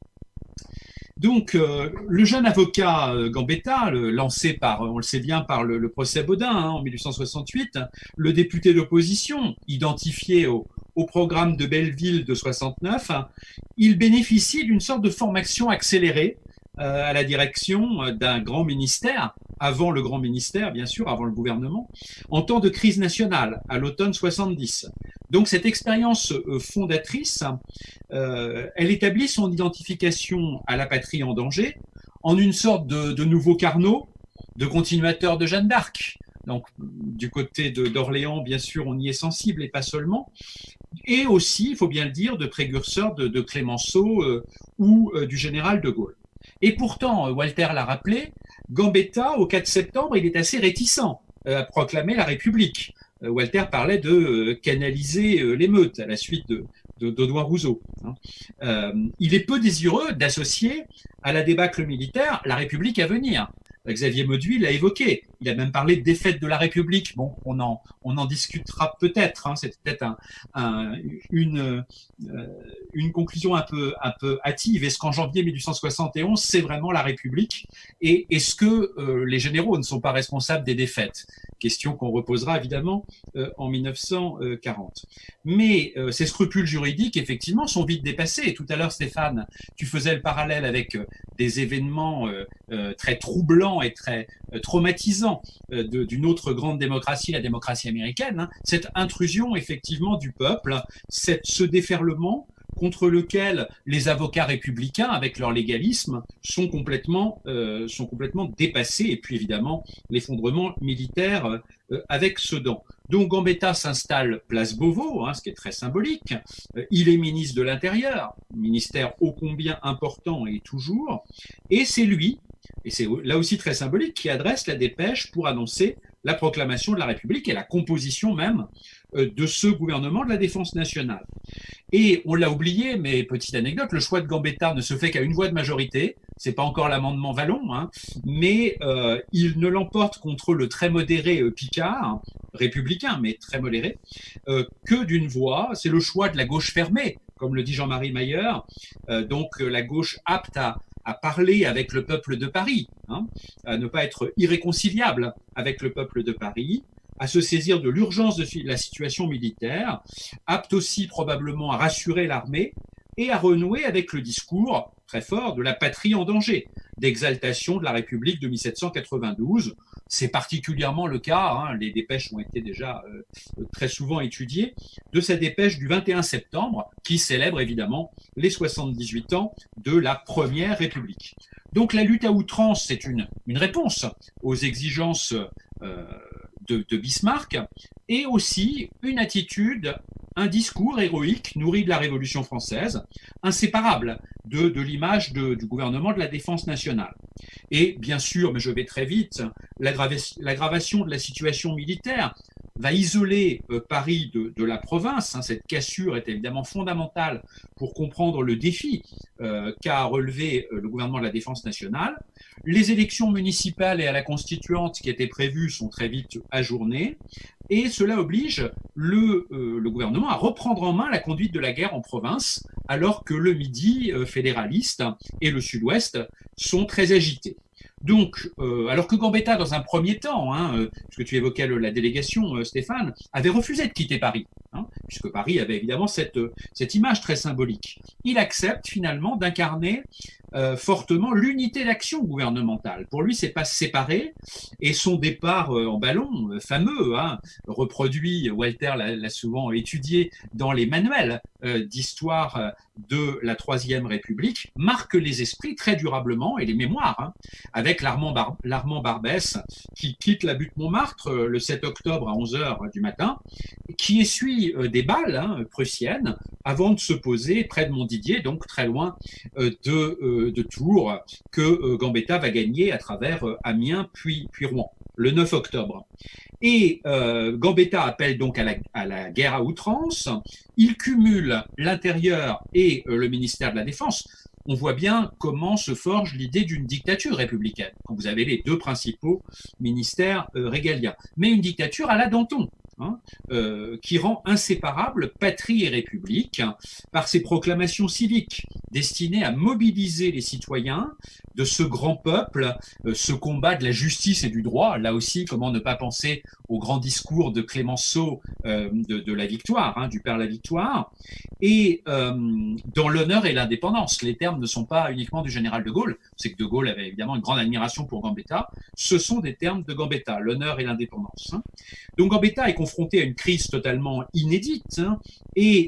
Donc, le jeune avocat Gambetta, lancé par, on le sait bien, par le procès Baudin hein, en 1868, le député d'opposition, identifié au programme de Belleville de 69, il bénéficie d'une sorte de formation accélérée à la direction d'un grand ministère, avant le grand ministère, bien sûr, avant le gouvernement, en temps de crise nationale, à l'automne 70. Donc, cette expérience fondatrice, elle établit son identification à la patrie en danger en une sorte de nouveau Carnot, de continuateur de Jeanne d'Arc. Donc, du côté d'Orléans, bien sûr, on y est sensible et pas seulement. Et aussi, il faut bien le dire, de précurseur de Clémenceau ou du général de Gaulle. Et pourtant, Walter l'a rappelé, Gambetta, au 4 septembre, il est assez réticent à proclamer la République. Walter parlait de canaliser l'émeute à la suite d'Audouin Rouzot. Il est peu désireux d'associer à la débâcle militaire la République à venir. Xavier Mauduit l'a évoqué. Il a même parlé de défaite de la République. Bon, on en discutera peut-être. Hein. C'est peut-être une conclusion un peu hâtive. Est-ce qu'en janvier 1871, c'est vraiment la République? Et est-ce que les généraux ne sont pas responsables des défaites? Question qu'on reposera évidemment en 1940. Mais ces scrupules juridiques, effectivement, sont vite dépassés. Et tout à l'heure, Stéphane, tu faisais le parallèle avec des événements très troublants et très traumatisant d'une autre grande démocratie, la démocratie américaine, hein, cette intrusion effectivement du peuple, ce déferlement contre lequel les avocats républicains, avec leur légalisme, sont complètement dépassés, et puis évidemment l'effondrement militaire avec Sedan. Donc Gambetta s'installe place Beauvau, hein, ce qui est très symbolique. Il est ministre de l'Intérieur, ministère ô combien important et toujours, et c'est lui, et c'est là aussi très symbolique, qui adresse la dépêche pour annoncer la proclamation de la République et la composition même de ce gouvernement de la défense nationale. Et on l'a oublié, mais petite anecdote, le choix de Gambetta ne se fait qu'à une voix de majorité. C'est pas encore l'amendement Vallon, hein, mais il ne l'emporte contre le très modéré Picard, hein, républicain, mais très modéré, que d'une voix. C'est le choix de la gauche fermée, comme le dit Jean-Marie Mayer, donc la gauche apte à parler avec le peuple de Paris, hein, à ne pas être irréconciliable avec le peuple de Paris, à se saisir de l'urgence de la situation militaire, apte aussi probablement à rassurer l'armée et à renouer avec le discours très fort de la patrie en danger, d'exaltation de la République de 1792. C'est particulièrement le cas, hein, les dépêches ont été déjà très souvent étudiées, de cette dépêche du 21 septembre, qui célèbre évidemment les 78 ans de la Première République. Donc la lutte à outrance, c'est une réponse aux exigences de Bismarck, et aussi une attitude un discours héroïque nourri de la Révolution française, inséparable de l'image du gouvernement de la défense nationale. Et bien sûr, mais je vais très vite, l'aggravation de la situation militaire va isoler Paris de la province. Cette cassure est évidemment fondamentale pour comprendre le défi qu'a relevé le gouvernement de la défense nationale. Les élections municipales et à la constituante qui étaient prévues sont très vite ajournées. Et cela oblige le gouvernement à reprendre en main la conduite de la guerre en province, alors que le Midi fédéraliste et le Sud-Ouest sont très agités. Donc, alors que Gambetta, dans un premier temps, puisque tu évoquais la délégation, Stéphane, avait refusé de quitter Paris, puisque Paris avait évidemment cette image très symbolique, il accepte finalement d'incarner fortement l'unité d'action gouvernementale. Pour lui, c'est pas séparé, et son départ en ballon, fameux, reproduit, Walter l'a souvent étudié dans les manuels d'histoire de la Troisième République, marque les esprits très durablement et les mémoires, avec l'Armand Barbès qui quitte la butte Montmartre le 7 octobre à 11h du matin, qui essuie des balles prussiennes avant de se poser près de Montdidier, donc très loin de Tours, que Gambetta va gagner à travers Amiens puis Rouen, le 9 octobre. Et Gambetta appelle donc à la guerre à outrance. Il cumule l'intérieur et le ministère de la Défense. On voit bien comment se forge l'idée d'une dictature républicaine, quand vous avez les deux principaux ministères régaliens. Mais une dictature à la Danton, qui rend inséparable patrie et république par ses proclamations civiques destinées à mobiliser les citoyens de ce grand peuple, ce combat de la justice et du droit. Là aussi, comment ne pas penser au grand discours de Clémenceau de la victoire, du Père la Victoire, et dans l'honneur et l'indépendance. Les termes ne sont pas uniquement du général de Gaulle, c'est que de Gaulle avait évidemment une grande admiration pour Gambetta, ce sont des termes de Gambetta, l'honneur et l'indépendance. Donc Gambetta est confronté à une crise totalement inédite, et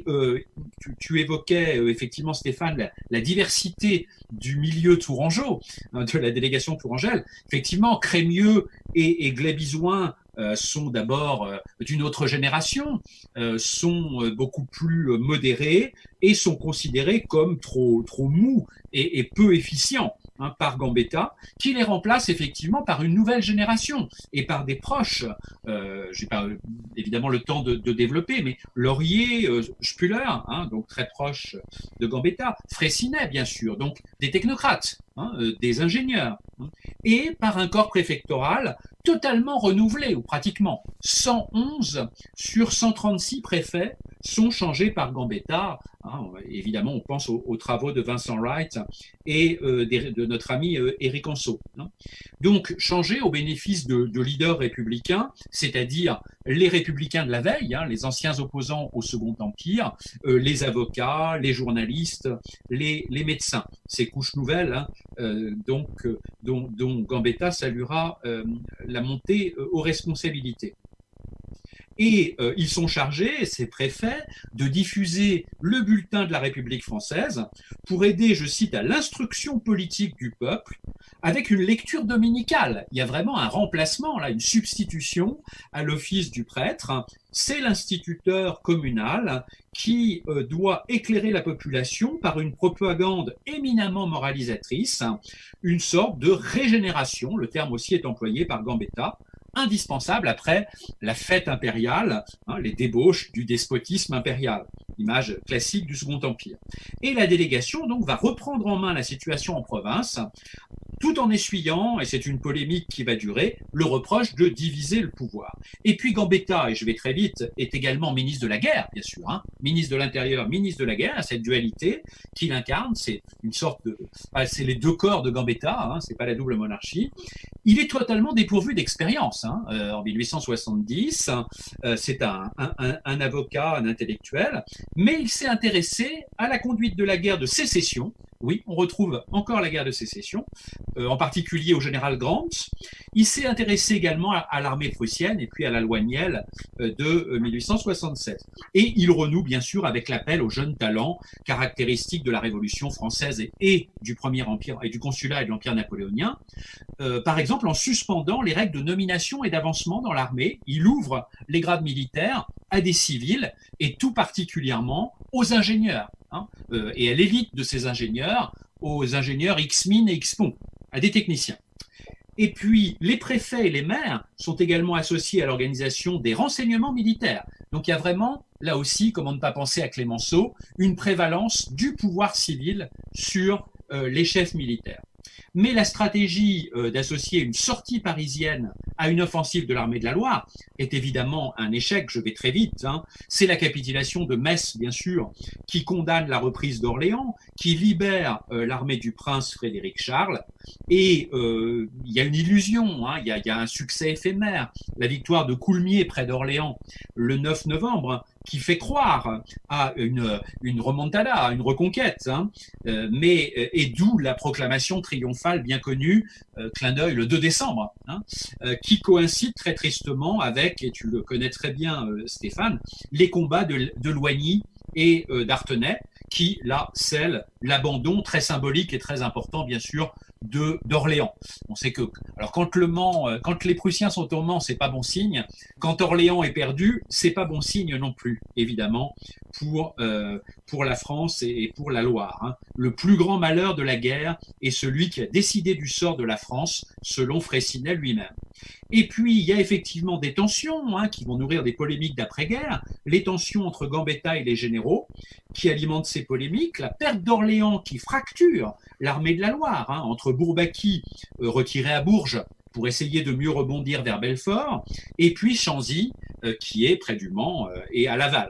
tu évoquais effectivement, Stéphane, la diversité du milieu tourangeau, de la délégation tourangelle. Effectivement, Crémieux et Glébizouin sont d'abord d'une autre génération, sont beaucoup plus modérés et sont considérés comme trop mous et peu efficients par Gambetta, qui les remplace effectivement par une nouvelle génération et par des proches. J'ai pas évidemment le temps de développer, mais Laurier, Spuller, donc très proche de Gambetta, Fraissinet bien sûr, donc des technocrates, des ingénieurs, et par un corps préfectoral totalement renouvelé, ou pratiquement 111 sur 136 préfets sont changés par Gambetta. Évidemment, on pense aux travaux de Vincent Wright et de notre ami Éric Anseau. Donc, changés au bénéfice de leaders républicains, c'est-à-dire les républicains de la veille, les anciens opposants au Second Empire, les avocats, les journalistes, les médecins. Ces couches nouvelles, dont Gambetta saluera la montée aux responsabilités. Et ils sont chargés, ces préfets, de diffuser le bulletin de la République française pour aider, je cite, à l'instruction politique du peuple avec une lecture dominicale. Il y a vraiment un remplacement, là, une substitution à l'office du prêtre. C'est l'instituteur communal qui doit éclairer la population par une propagande éminemment moralisatrice, une sorte de régénération, le terme aussi est employé par Gambetta, indispensable après la fête impériale, les débauches du despotisme impérial, image classique du Second Empire. Et la délégation donc va reprendre en main la situation en province, tout en essuyant, et c'est une polémique qui va durer, le reproche de diviser le pouvoir. Et puis Gambetta, et je vais très vite, est également ministre de la guerre, bien sûr, ministre de l'Intérieur, ministre de la guerre, cette dualité qu'il incarne, c'est une sorte de... c'est les deux corps de Gambetta, c'est pas la double monarchie. Il est totalement dépourvu d'expérience. En 1870, c'est un avocat, un intellectuel, mais il s'est intéressé à la conduite de la guerre de sécession. Oui, on retrouve encore la guerre de sécession, en particulier au général Grant. Il s'est intéressé également à l'armée prussienne et puis à la loi Niel de 1867. Et il renoue bien sûr avec l'appel aux jeunes talents caractéristiques de la Révolution française et du Premier Empire et du Consulat et de l'Empire napoléonien. Par exemple, en suspendant les règles de nomination et d'avancement dans l'armée, il ouvre les grades militaires à des civils et tout particulièrement aux ingénieurs, hein, et à l'élite de ces ingénieurs, aux ingénieurs X-Mines et X-Pont, à des techniciens. Et puis, les préfets et les maires sont également associés à l'organisation des renseignements militaires. Donc, il y a vraiment, là aussi, comment ne pas penser à Clémenceau, une prévalence du pouvoir civil sur les chefs militaires. Mais la stratégie d'associer une sortie parisienne à une offensive de l'armée de la Loire est évidemment un échec, je vais très vite. Hein. C'est la capitulation de Metz, bien sûr, qui condamne la reprise d'Orléans, qui libère l'armée du prince Frédéric Charles. Et il y a une illusion, hein, il y a un succès éphémère. La victoire de Coulmiers près d'Orléans le 9 novembre, qui fait croire à une remontada, à une reconquête, hein, et d'où la proclamation triomphale bien connue, clin d'œil le 2 décembre, hein, qui coïncide très tristement avec, et tu le connais très bien Stéphane, les combats de Loigny et d'Artenay, qui là scellent l'abandon très symbolique et très important bien sûr d'Orléans. On sait que alors quand les Prussiens sont au Mans, c'est pas bon signe. Quand Orléans est perdu, c'est pas bon signe non plus, évidemment, pour la France et pour la Loire. Hein. Le plus grand malheur de la guerre est celui qui a décidé du sort de la France, selon Freycinet lui-même. Et puis, il y a effectivement des tensions qui vont nourrir des polémiques d'après-guerre, les tensions entre Gambetta et les généraux qui alimentent ces polémiques, la perte d'Orléans qui fracture l'armée de la Loire, entre Bourbaki retiré à Bourges pour essayer de mieux rebondir vers Belfort, et puis Chanzy qui est près du Mans et à Laval.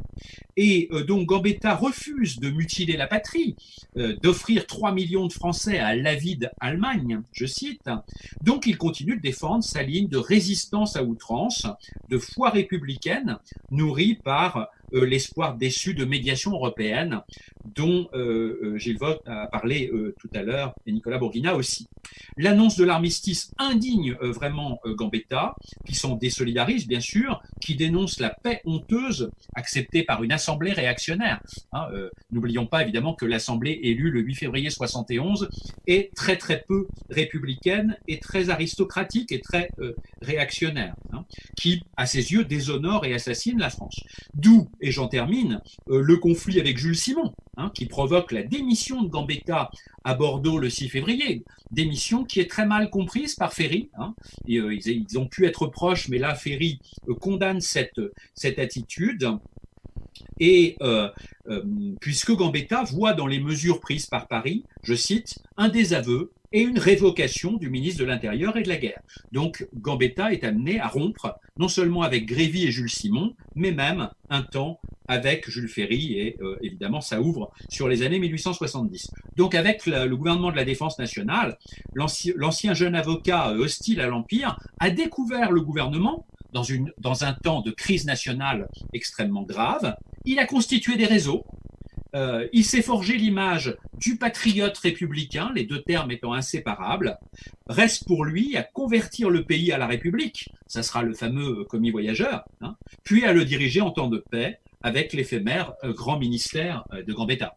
Et donc Gambetta refuse de mutiler la patrie, d'offrir 3 millions de Français à l'avide Allemagne, je cite. Donc il continue de défendre sa ligne de résistance à outrance, de foi républicaine, nourrie par l'espoir déçu de médiation européenne, dont Gilles Vogt a parlé tout à l'heure, et Nicolas Bourguina aussi. L'annonce de l'armistice indigne vraiment Gambetta, qui s'en désolidarise bien sûr, qui dénonce la paix honteuse acceptée par une assemblée réactionnaire. N'oublions pas évidemment que l'assemblée élue le 8 février 71 est très très peu républicaine et très aristocratique et très réactionnaire, qui à ses yeux déshonore et assassine la France. D'où, et j'en termine, le conflit avec Jules Simon, qui provoque la démission de Gambetta à Bordeaux le 6 février, démission qui est très mal comprise par Ferry. Ils ont pu être proches, mais là, Ferry condamne cette attitude. Et puisque Gambetta voit dans les mesures prises par Paris, je cite, un désaveu et une révocation du ministre de l'Intérieur et de la Guerre. Donc Gambetta est amené à rompre non seulement avec Grévy et Jules Simon, mais même un temps avec Jules Ferry, et évidemment ça ouvre sur les années 1870. Donc avec le gouvernement de la Défense nationale, l'ancien jeune avocat hostile à l'Empire a découvert le gouvernement dans un temps de crise nationale extrêmement grave. Il a constitué des réseaux. Il s'est forgé l'image du patriote républicain, les deux termes étant inséparables. Reste pour lui à convertir le pays à la République, ça sera le fameux commis voyageur, puis à le diriger en temps de paix avec l'éphémère grand ministère de Gambetta.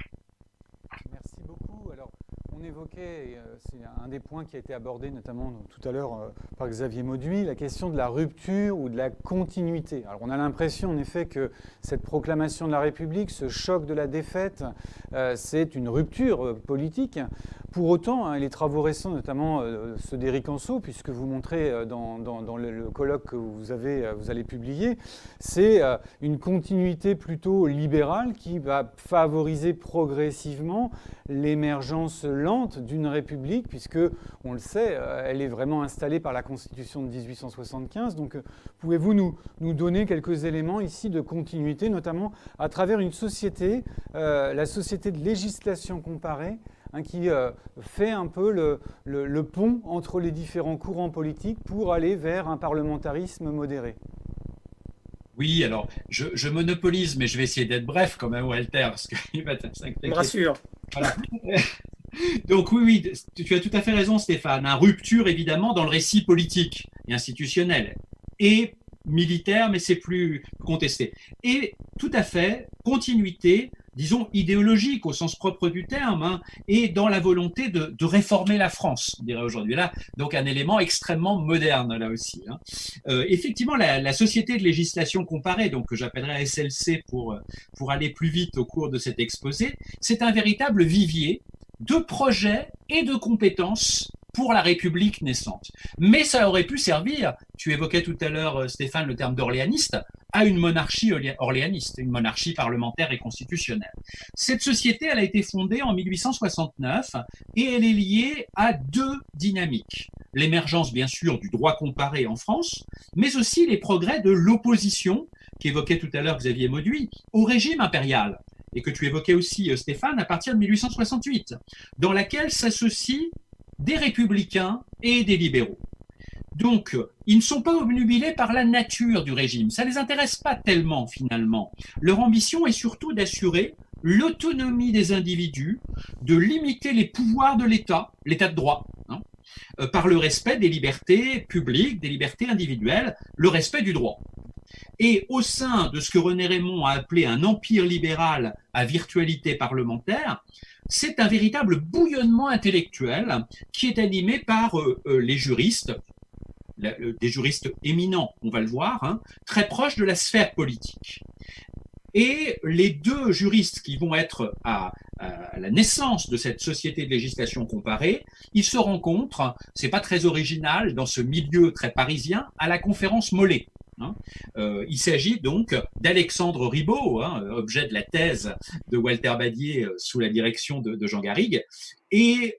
Merci beaucoup. Alors, on évoquait, c'est un des points qui a été abordé notamment tout à l'heure par Xavier Mauduit, la question de la rupture ou de la continuité. Alors, on a l'impression en effet que cette proclamation de la République, ce choc de la défaite, c'est une rupture politique. Pour autant, les travaux récents, notamment ceux d'Éric Anceau, puisque vous montrez dans le colloque que vous allez publier, c'est une continuité plutôt libérale qui va favoriser progressivement l'émergence lente d'une république, puisque, on le sait, elle est vraiment installée par la Constitution de 1875. Donc, pouvez-vous nous donner quelques éléments ici de continuité, notamment à travers une société, la société de législation comparée, qui fait un peu le pont entre les différents courants politiques pour aller vers un parlementarisme modéré. Oui, alors je monopolise, mais je vais essayer d'être bref quand même, Walter, parce qu'il va Je me rassure. Voilà. Donc oui, tu as tout à fait raison, Stéphane. Rupture évidemment dans le récit politique et institutionnel et militaire, mais c'est plus contesté. Et tout à fait continuité disons, idéologique au sens propre du terme, hein, et dans la volonté de réformer la France, on dirait aujourd'hui. Là, donc un élément extrêmement moderne, là aussi. Hein. Effectivement, la société de législation comparée, donc que j'appellerais SLC pour aller plus vite au cours de cet exposé, c'est un véritable vivier de projets et de compétences pour la République naissante. Mais ça aurait pu servir, tu évoquais tout à l'heure, Stéphane, le terme d'orléaniste, à une monarchie orléaniste, une monarchie parlementaire et constitutionnelle. Cette société, elle a été fondée en 1869 et elle est liée à deux dynamiques. L'émergence, bien sûr, du droit comparé en France, mais aussi les progrès de l'opposition, qu'évoquait tout à l'heure Xavier Mauduit, au régime impérial, et que tu évoquais aussi, Stéphane, à partir de 1868, dans laquelle s'associent des républicains et des libéraux. Donc, ils ne sont pas obnubilés par la nature du régime. Ça ne les intéresse pas tellement, finalement. Leur ambition est surtout d'assurer l'autonomie des individus, de limiter les pouvoirs de l'État, l'État de droit, hein, par le respect des libertés publiques, des libertés individuelles, le respect du droit. Et au sein de ce que René Raymond a appelé un empire libéral à virtualité parlementaire, c'est un véritable bouillonnement intellectuel qui est animé par les juristes, des juristes éminents, on va le voir, hein, très proches de la sphère politique. Et les deux juristes qui vont être à la naissance de cette société de législation comparée, ils se rencontrent, c'est pas très original, dans ce milieu très parisien, à la conférence Mollet. Hein. Il s'agit donc d'Alexandre Ribot, hein, objet de la thèse de Walter Badier sous la direction de Jean Garrigue, et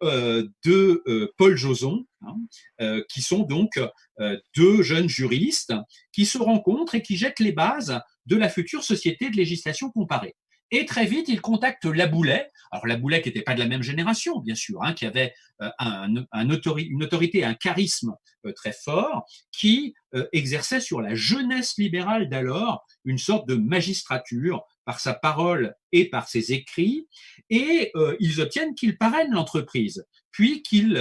de Paul Joson, hein, qui sont donc deux jeunes juristes qui se rencontrent et qui jettent les bases de la future société de législation comparée. Et très vite, ils contactent Laboulet. Alors Laboulet qui n'était pas de la même génération, bien sûr, hein, qui avait une autorité, un charisme très fort, qui exerçait sur la jeunesse libérale d'alors une sorte de magistrature par sa parole et par ses écrits, et ils obtiennent qu'il parraine l'entreprise, puis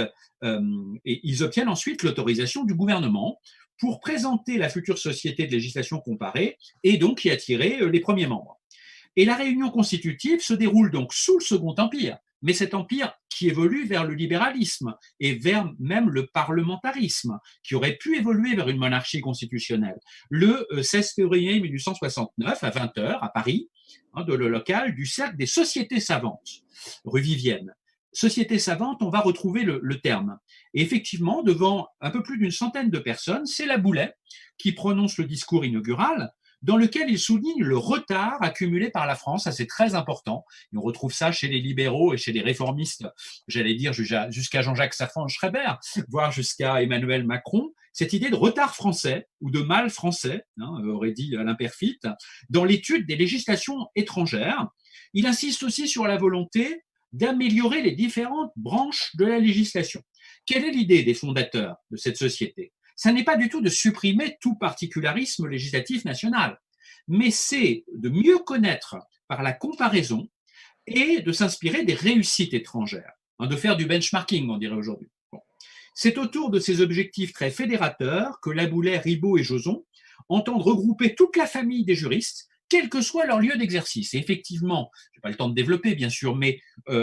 ils obtiennent ensuite l'autorisation du gouvernement pour présenter la future société de législation comparée et donc y attirer les premiers membres. Et la réunion constitutive se déroule donc sous le Second Empire, mais cet empire qui évolue vers le libéralisme et vers même le parlementarisme, qui aurait pu évoluer vers une monarchie constitutionnelle. Le 16 février 1869, à 20h, à Paris, hein, de le local du Cercle des Sociétés Savantes, rue Vivienne. Société savante, on va retrouver le terme. Et effectivement, devant un peu plus d'une centaine de personnes, c'est Laboulet qui prononce le discours inaugural, dans lequel il souligne le retard accumulé par la France, ça c'est très important, et on retrouve ça chez les libéraux et chez les réformistes, j'allais dire jusqu'à Jean-Jacques Safran-Schreiber, voire jusqu'à Emmanuel Macron, cette idée de retard français, ou de mal français, hein, aurait dit l'imperfite, dans l'étude des législations étrangères. Il insiste aussi sur la volonté d'améliorer les différentes branches de la législation. Quelle est l'idée des fondateurs de cette société ? Ça n'est pas du tout de supprimer tout particularisme législatif national, mais c'est de mieux connaître par la comparaison et de s'inspirer des réussites étrangères, hein, de faire du benchmarking, on dirait aujourd'hui. Bon. C'est autour de ces objectifs très fédérateurs que Laboulet, Ribot et Joson entendent regrouper toute la famille des juristes, quel que soit leur lieu d'exercice. Et effectivement, je n'ai pas le temps de développer, bien sûr, mais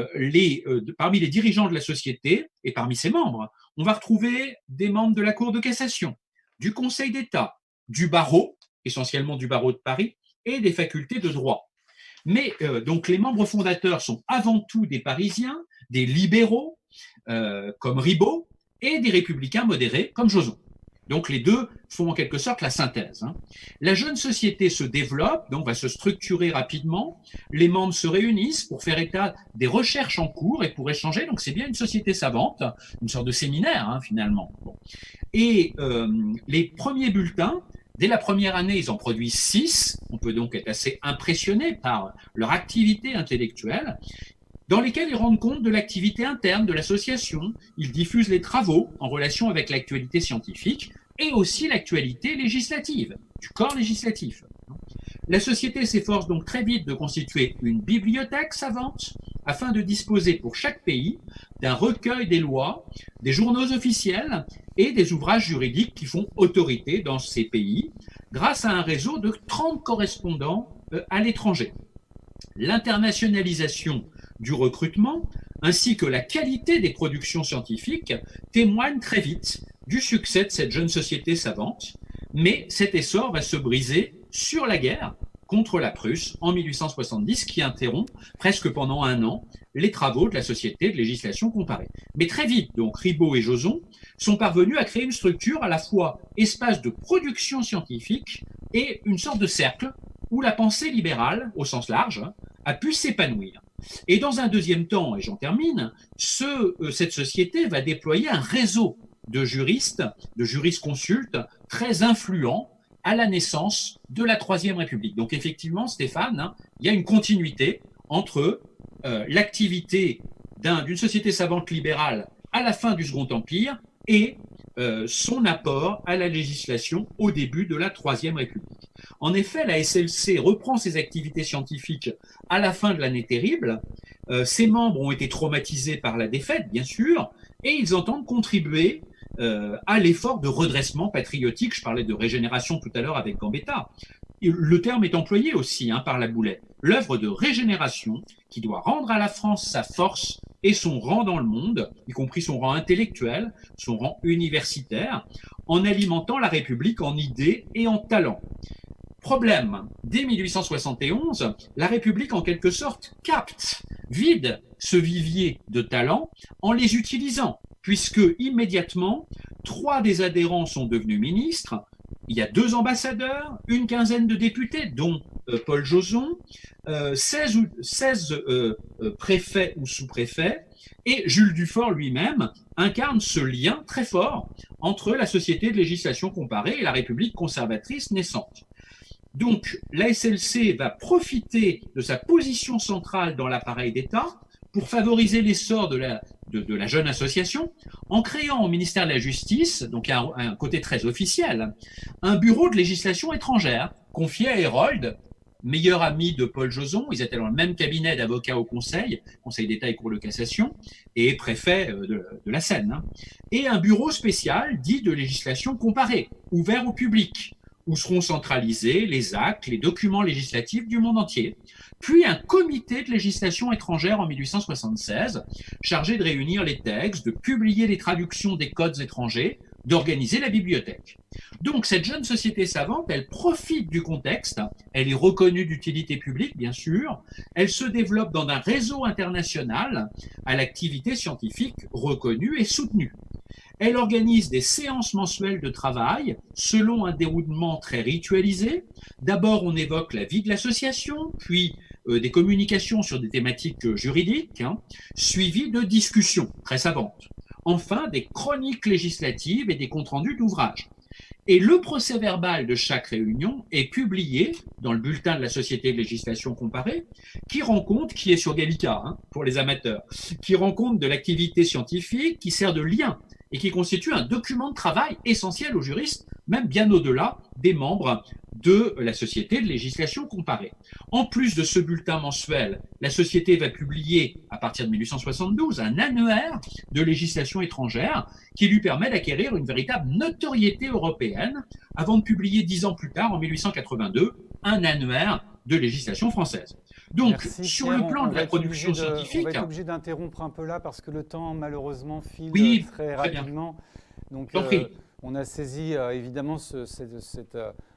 parmi les dirigeants de la société et parmi ses membres, on va retrouver des membres de la Cour de cassation, du Conseil d'État, du barreau, essentiellement du barreau de Paris, et des facultés de droit. Mais donc les membres fondateurs sont avant tout des Parisiens, des libéraux, comme Ribot, et des républicains modérés, comme Joson. Donc les deux font en quelque sorte la synthèse. Hein. La jeune société se développe, donc va se structurer rapidement. Les membres se réunissent pour faire état des recherches en cours et pour échanger. Donc c'est bien une société savante, une sorte de séminaire hein, finalement. Bon. Et les premiers bulletins, dès la première année, ils en produisent 6. On peut donc être assez impressionné par leur activité intellectuelle, dans lesquels ils rendent compte de l'activité interne de l'association. Ils diffusent les travaux en relation avec l'actualité scientifique et aussi l'actualité législative, du corps législatif. La société s'efforce donc très vite de constituer une bibliothèque savante afin de disposer pour chaque pays d'un recueil des lois, des journaux officiels et des ouvrages juridiques qui font autorité dans ces pays grâce à un réseau de 30 correspondants à l'étranger. L'internationalisation du recrutement ainsi que la qualité des productions scientifiques témoignent très vite du succès de cette jeune société savante, mais cet essor va se briser sur la guerre contre la Prusse en 1870 qui interrompt presque pendant un an les travaux de la Société de législation comparée. Mais très vite, donc, Ribot et Joson sont parvenus à créer une structure à la fois espace de production scientifique et une sorte de cercle où la pensée libérale, au sens large, a pu s'épanouir. Et dans un deuxième temps, et j'en termine, cette société va déployer un réseau de jurisconsultes très influents à la naissance de la Troisième République. Donc effectivement, Stéphane, il y a une continuité entre l'activité d'une société savante libérale à la fin du Second Empire et son apport à la législation au début de la Troisième République. En effet, la SLC reprend ses activités scientifiques à la fin de l'année terrible. Ses membres ont été traumatisés par la défaite, bien sûr, et ils entendent contribuer à l'effort de redressement patriotique. Je parlais de régénération tout à l'heure avec Gambetta. Le terme est employé aussi par la Boulet. L'œuvre de régénération qui doit rendre à la France sa force et son rang dans le monde, y compris son rang intellectuel, son rang universitaire, en alimentant la République en idées et en talents. Problème, dès 1871, la République en quelque sorte vide ce vivier de talents en les utilisant, puisque immédiatement, 3 des adhérents sont devenus ministres, il y a 2 ambassadeurs, une quinzaine de députés, dont Paul Joson, 16 préfets ou sous-préfets, et Jules Dufort lui-même incarne ce lien très fort entre la Société de législation comparée et la République conservatrice naissante. Donc, la SLC va profiter de sa position centrale dans l'appareil d'État pour favoriser l'essor de la jeune association en créant au ministère de la Justice, donc un côté très officiel, un bureau de législation étrangère confié à Hérold, meilleur ami de Paul Joson. Ils étaient dans le même cabinet d'avocats au Conseil d'État et Cour de cassation, et préfet de la Seine. Et un bureau spécial dit de législation comparée, ouvert au public, où seront centralisés les actes, les documents législatifs du monde entier. Puis un comité de législation étrangère en 1876, chargé de réunir les textes, de publier les traductions des codes étrangers, d'organiser la bibliothèque. Donc cette jeune société savante, elle profite du contexte, elle est reconnue d'utilité publique, bien sûr, elle se développe dans un réseau international à l'activité scientifique reconnue et soutenue. Elle organise des séances mensuelles de travail selon un déroulement très ritualisé. D'abord, on évoque la vie de l'association, puis des communications sur des thématiques juridiques, suivies de discussions très savantes. Enfin, des chroniques législatives et des comptes rendus d'ouvrages. Et le procès-verbal de chaque réunion est publié dans le bulletin de la Société de législation comparée, qui est sur Gallica pour les amateurs, qui rend compte de l'activité scientifique, qui sert de lien et qui constitue un document de travail essentiel aux juristes, même bien au-delà des membres de la Société de législation comparée. En plus de ce bulletin mensuel, la Société va publier, à partir de 1872, un annuaire de législation étrangère qui lui permet d'acquérir une véritable notoriété européenne avant de publier 10 ans plus tard, en 1882, un annuaire de législation française. Donc, merci, sur Pierre, le plan de la production scientifique... On va être obligé d'interrompre un peu là parce que le temps, malheureusement, file très rapidement. Donc, on a saisi évidemment cette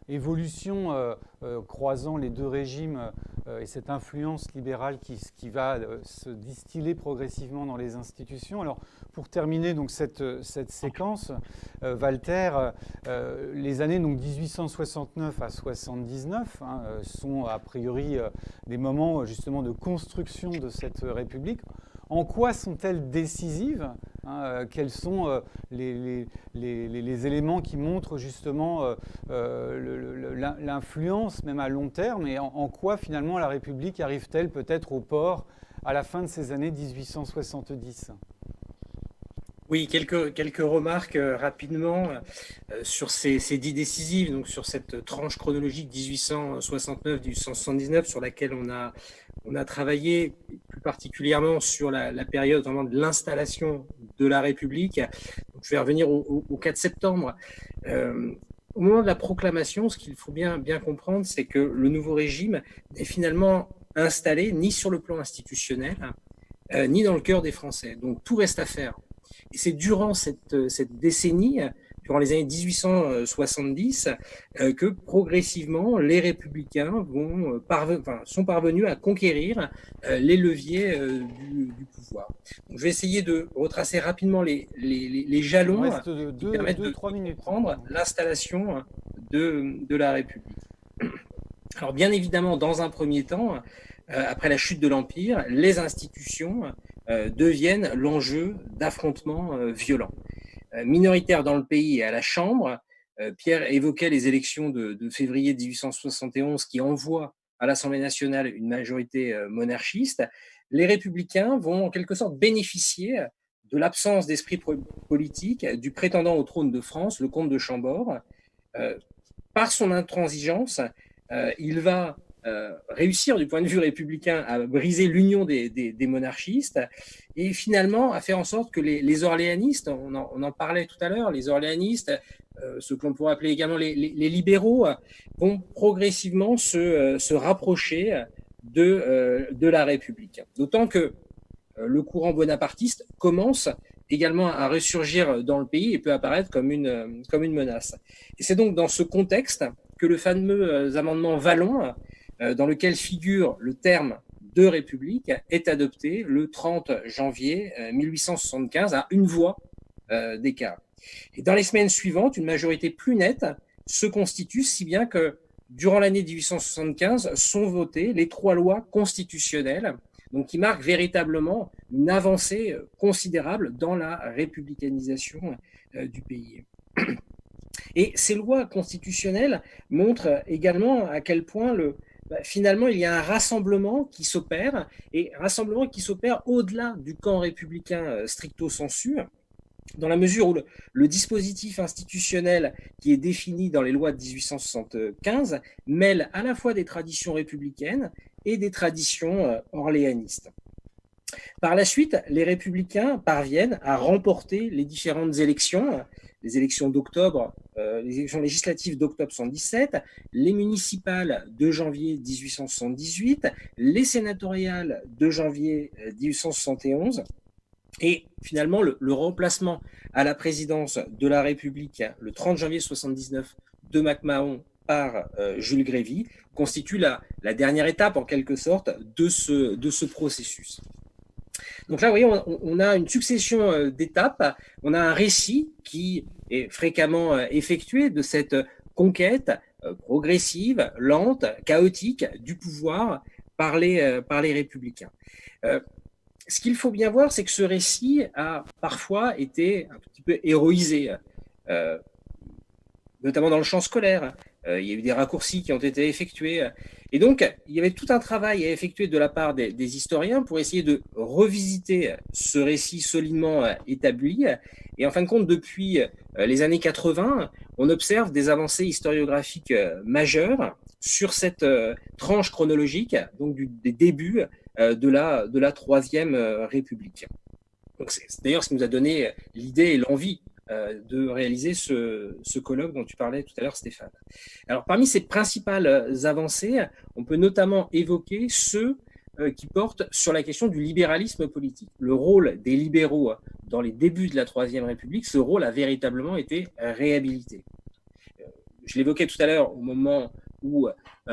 évolution croisant les 2 régimes et cette influence libérale qui va se distiller progressivement dans les institutions. Alors, pour terminer donc cette séquence, Walter, les années donc 1869 à 79 sont a priori des moments justement de construction de cette République. En quoi sont-elles décisives quels sont les éléments qui montrent justement l'influence, même à long terme, et en quoi finalement la République arrive-t-elle peut-être au port à la fin de ces années 1870 ? Oui, quelques remarques rapidement sur ces 10 décisives, donc sur cette tranche chronologique 1869-1879 sur laquelle on a travaillé plus particulièrement sur la période vraiment de l'installation de la République. Donc, je vais revenir au 4 septembre. Au moment de la proclamation, ce qu'il faut bien comprendre, c'est que le nouveau régime n'est finalement installé ni sur le plan institutionnel, ni dans le cœur des Français. Donc tout reste à faire. Et c'est durant cette décennie, durant les années 1870, que progressivement les républicains sont parvenus à conquérir les leviers du pouvoir. Donc, je vais essayer de retracer rapidement les jalons qui permettent de comprendre l'installation de la République. Alors bien évidemment, dans un premier temps, après la chute de l'Empire, les institutions deviennent l'enjeu d'affrontements violents. Minoritaire dans le pays et à la Chambre, Pierre évoquait les élections de février 1871 qui envoient à l'Assemblée nationale une majorité monarchiste. Les républicains vont en quelque sorte bénéficier de l'absence d'esprit politique du prétendant au trône de France, le comte de Chambord. Par son intransigeance, il va réussir du point de vue républicain à briser l'union des monarchistes et finalement à faire en sorte que les orléanistes, on en parlait tout à l'heure, les orléanistes, ce que l'on pourrait appeler également les libéraux, vont progressivement se rapprocher de la République. D'autant que le courant bonapartiste commence également à ressurgir dans le pays et peut apparaître comme une menace. Et c'est donc dans ce contexte que le fameux amendement Vallon, dans lequel figure le terme de République, est adopté le 30 janvier 1875 à une voix d'écart. Et dans les semaines suivantes, une majorité plus nette se constitue, si bien que durant l'année 1875 sont votées les 3 lois constitutionnelles, donc qui marquent véritablement une avancée considérable dans la républicanisation du pays. Et ces lois constitutionnelles montrent également à quel point finalement il y a un rassemblement qui s'opère, et rassemblement qui s'opère au-delà du camp républicain stricto sensu, dans la mesure où le dispositif institutionnel qui est défini dans les lois de 1875 mêle à la fois des traditions républicaines et des traditions orléanistes. Par la suite, les républicains parviennent à remporter les différentes élections, les élections d'octobre, les élections législatives d'octobre 1977, les municipales de janvier 1878, les sénatoriales de janvier 1871, et finalement le remplacement à la présidence de la République le 30 janvier 1979 de MacMahon par Jules Grévy constitue la dernière étape en quelque sorte de ce processus. Donc là, vous voyez, on a une succession d'étapes, on a un récit qui est fréquemment effectué de cette conquête progressive, lente, chaotique du pouvoir par les républicains. Ce qu'il faut bien voir, c'est que ce récit a parfois été un petit peu héroïsé, notamment dans le champ scolaire. Il y a eu des raccourcis qui ont été effectués. Et donc, il y avait tout un travail à effectuer de la part des historiens pour essayer de revisiter ce récit solidement établi. Et en fin de compte, depuis les années 80, on observe des avancées historiographiques majeures sur cette tranche chronologique, donc des débuts de la Troisième République. Donc c'est d'ailleurs ce qui nous a donné l'idée et l'envie de réaliser ce colloque dont tu parlais tout à l'heure, Stéphane. Alors, parmi ces principales avancées, on peut notamment évoquer ceux qui portent sur la question du libéralisme politique. Le rôle des libéraux dans les débuts de la Troisième République, ce rôle a véritablement été réhabilité. Je l'évoquais tout à l'heure au moment où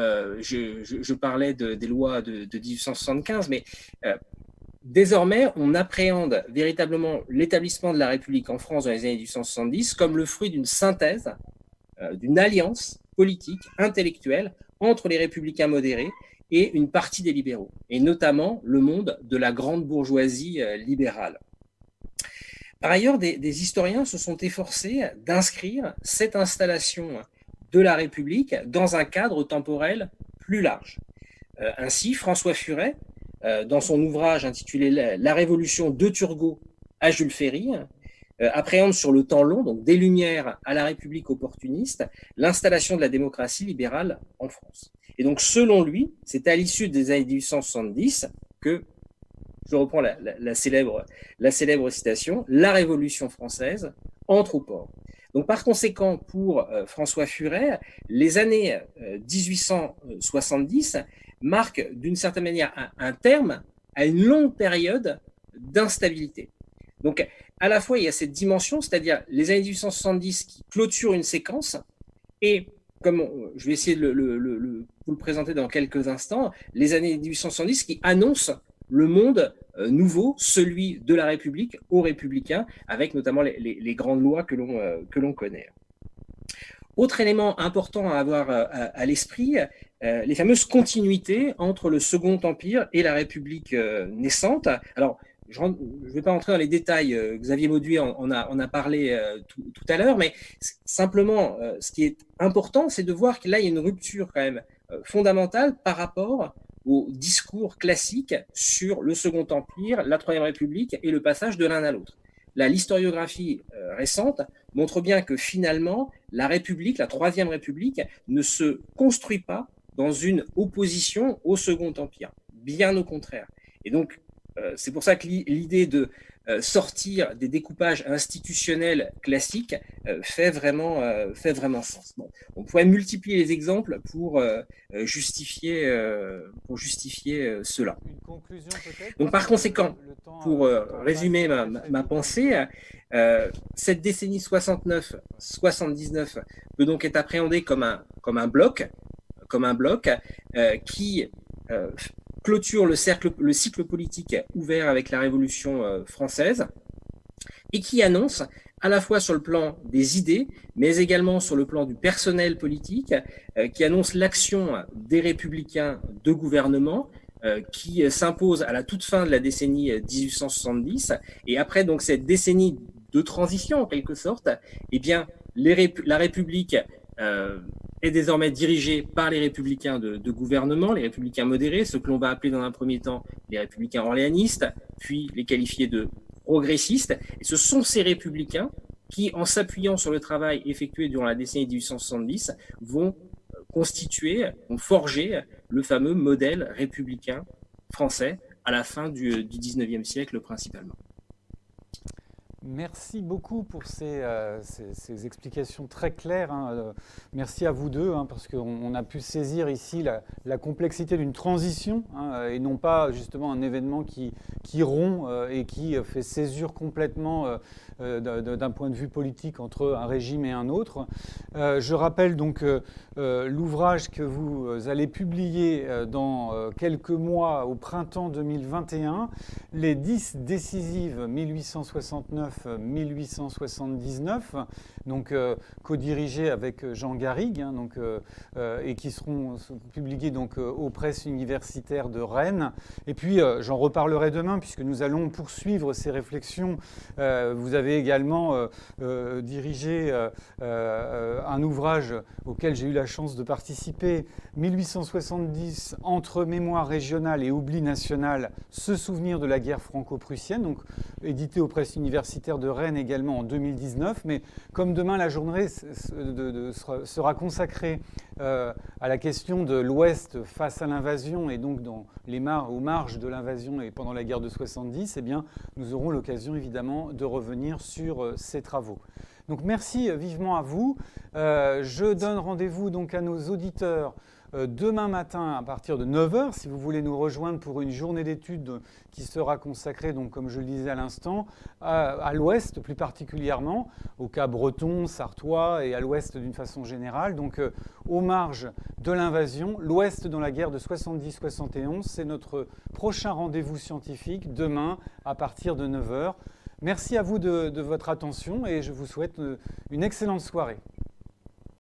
je parlais des lois de 1875, mais désormais, on appréhende véritablement l'établissement de la République en France dans les années 1870 comme le fruit d'une synthèse, d'une alliance politique, intellectuelle entre les républicains modérés et une partie des libéraux, et notamment le monde de la grande bourgeoisie libérale. Par ailleurs, des historiens se sont efforcés d'inscrire cette installation de la République dans un cadre temporel plus large. Ainsi, François Furet, dans son ouvrage intitulé « La Révolution de Turgot à Jules Ferry », appréhende sur le temps long, donc des Lumières à la République opportuniste, l'installation de la démocratie libérale en France. Et donc, selon lui, c'est à l'issue des années 1870 que, je reprends la célèbre citation, la Révolution française entre au port. Donc, par conséquent, pour François Furet, les années 1870 marque d'une certaine manière un terme à une longue période d'instabilité. Donc, à la fois, il y a cette dimension, c'est-à-dire les années 1870 qui clôturent une séquence, et comme je vais essayer de vous le présenter dans quelques instants, les années 1870 qui annoncent le monde nouveau, celui de la République aux républicains, avec notamment les grandes lois que l'on connaît. Autre élément important à avoir à l'esprit, les fameuses continuités entre le Second Empire et la République naissante. Alors, je ne vais pas entrer dans les détails, Xavier Mauduit en a parlé tout à l'heure, mais simplement, ce qui est important, c'est de voir que là, il y a une rupture quand même fondamentale par rapport au discours classique sur le Second Empire, la Troisième République et le passage de l'un à l'autre. Là, l'historiographie récente montre bien que finalement, la République, la Troisième République, ne se construit pas dans une opposition au Second Empire. Bien au contraire. Et donc, c'est pour ça que l'idée de sortir des découpages institutionnels classiques fait vraiment sens. Bon, on pourrait multiplier les exemples pour justifier cela. Une conclusion peut-être. Donc par conséquent, pour résumer ma pensée, cette décennie 69-79 peut donc être appréhendée comme un bloc qui clôture le cycle politique ouvert avec la Révolution française et qui annonce, à la fois sur le plan des idées, mais également sur le plan du personnel politique, qui annonce l'action des républicains de gouvernement qui s'impose à la toute fin de la décennie 1870. Et après donc cette décennie de transition, en quelque sorte, eh bien, la République est désormais dirigée par les républicains de gouvernement, les républicains modérés, ce que l'on va appeler dans un premier temps les républicains orléanistes, puis les qualifier de progressistes. Et ce sont ces républicains qui, en s'appuyant sur le travail effectué durant la décennie 1870, vont forger le fameux modèle républicain français à la fin du XIXe siècle principalement. Merci beaucoup pour ces explications très claires. Merci à vous deux, parce qu'on a pu saisir ici la complexité d'une transition, et non pas justement un événement qui rompt et qui fait césure complètement d'un point de vue politique entre un régime et un autre. Je rappelle donc l'ouvrage que vous allez publier dans quelques mois au printemps 2021, Les 10 décisives 1869-1879, donc co-dirigés avec Jean Garrigue, et qui seront publiés donc aux presses universitaires de Rennes. Et puis j'en reparlerai demain puisque nous allons poursuivre ces réflexions. Vous avez également dirigé un ouvrage auquel j'ai eu la chance de participer, 1870, entre mémoire régionale et oubli national, se souvenir de la guerre franco-prussienne, donc édité aux presses universitaires de Rennes également en 2019. Mais comme demain la journée sera consacrée à la question de l'Ouest face à l'invasion et donc aux marges de l'invasion et pendant la guerre de 70, eh bien, nous aurons l'occasion évidemment de revenir sur ces travaux. Donc merci vivement à vous. Je donne rendez-vous donc à nos auditeurs demain matin à partir de 9h, si vous voulez nous rejoindre pour une journée d'études qui sera consacrée, donc, comme je le disais à l'instant, à l'Ouest plus particulièrement, au cas breton, sartois et à l'Ouest d'une façon générale, donc aux marges de l'invasion, l'Ouest dans la guerre de 70-71. C'est notre prochain rendez-vous scientifique demain à partir de 9h. Merci à vous de votre attention et je vous souhaite une excellente soirée.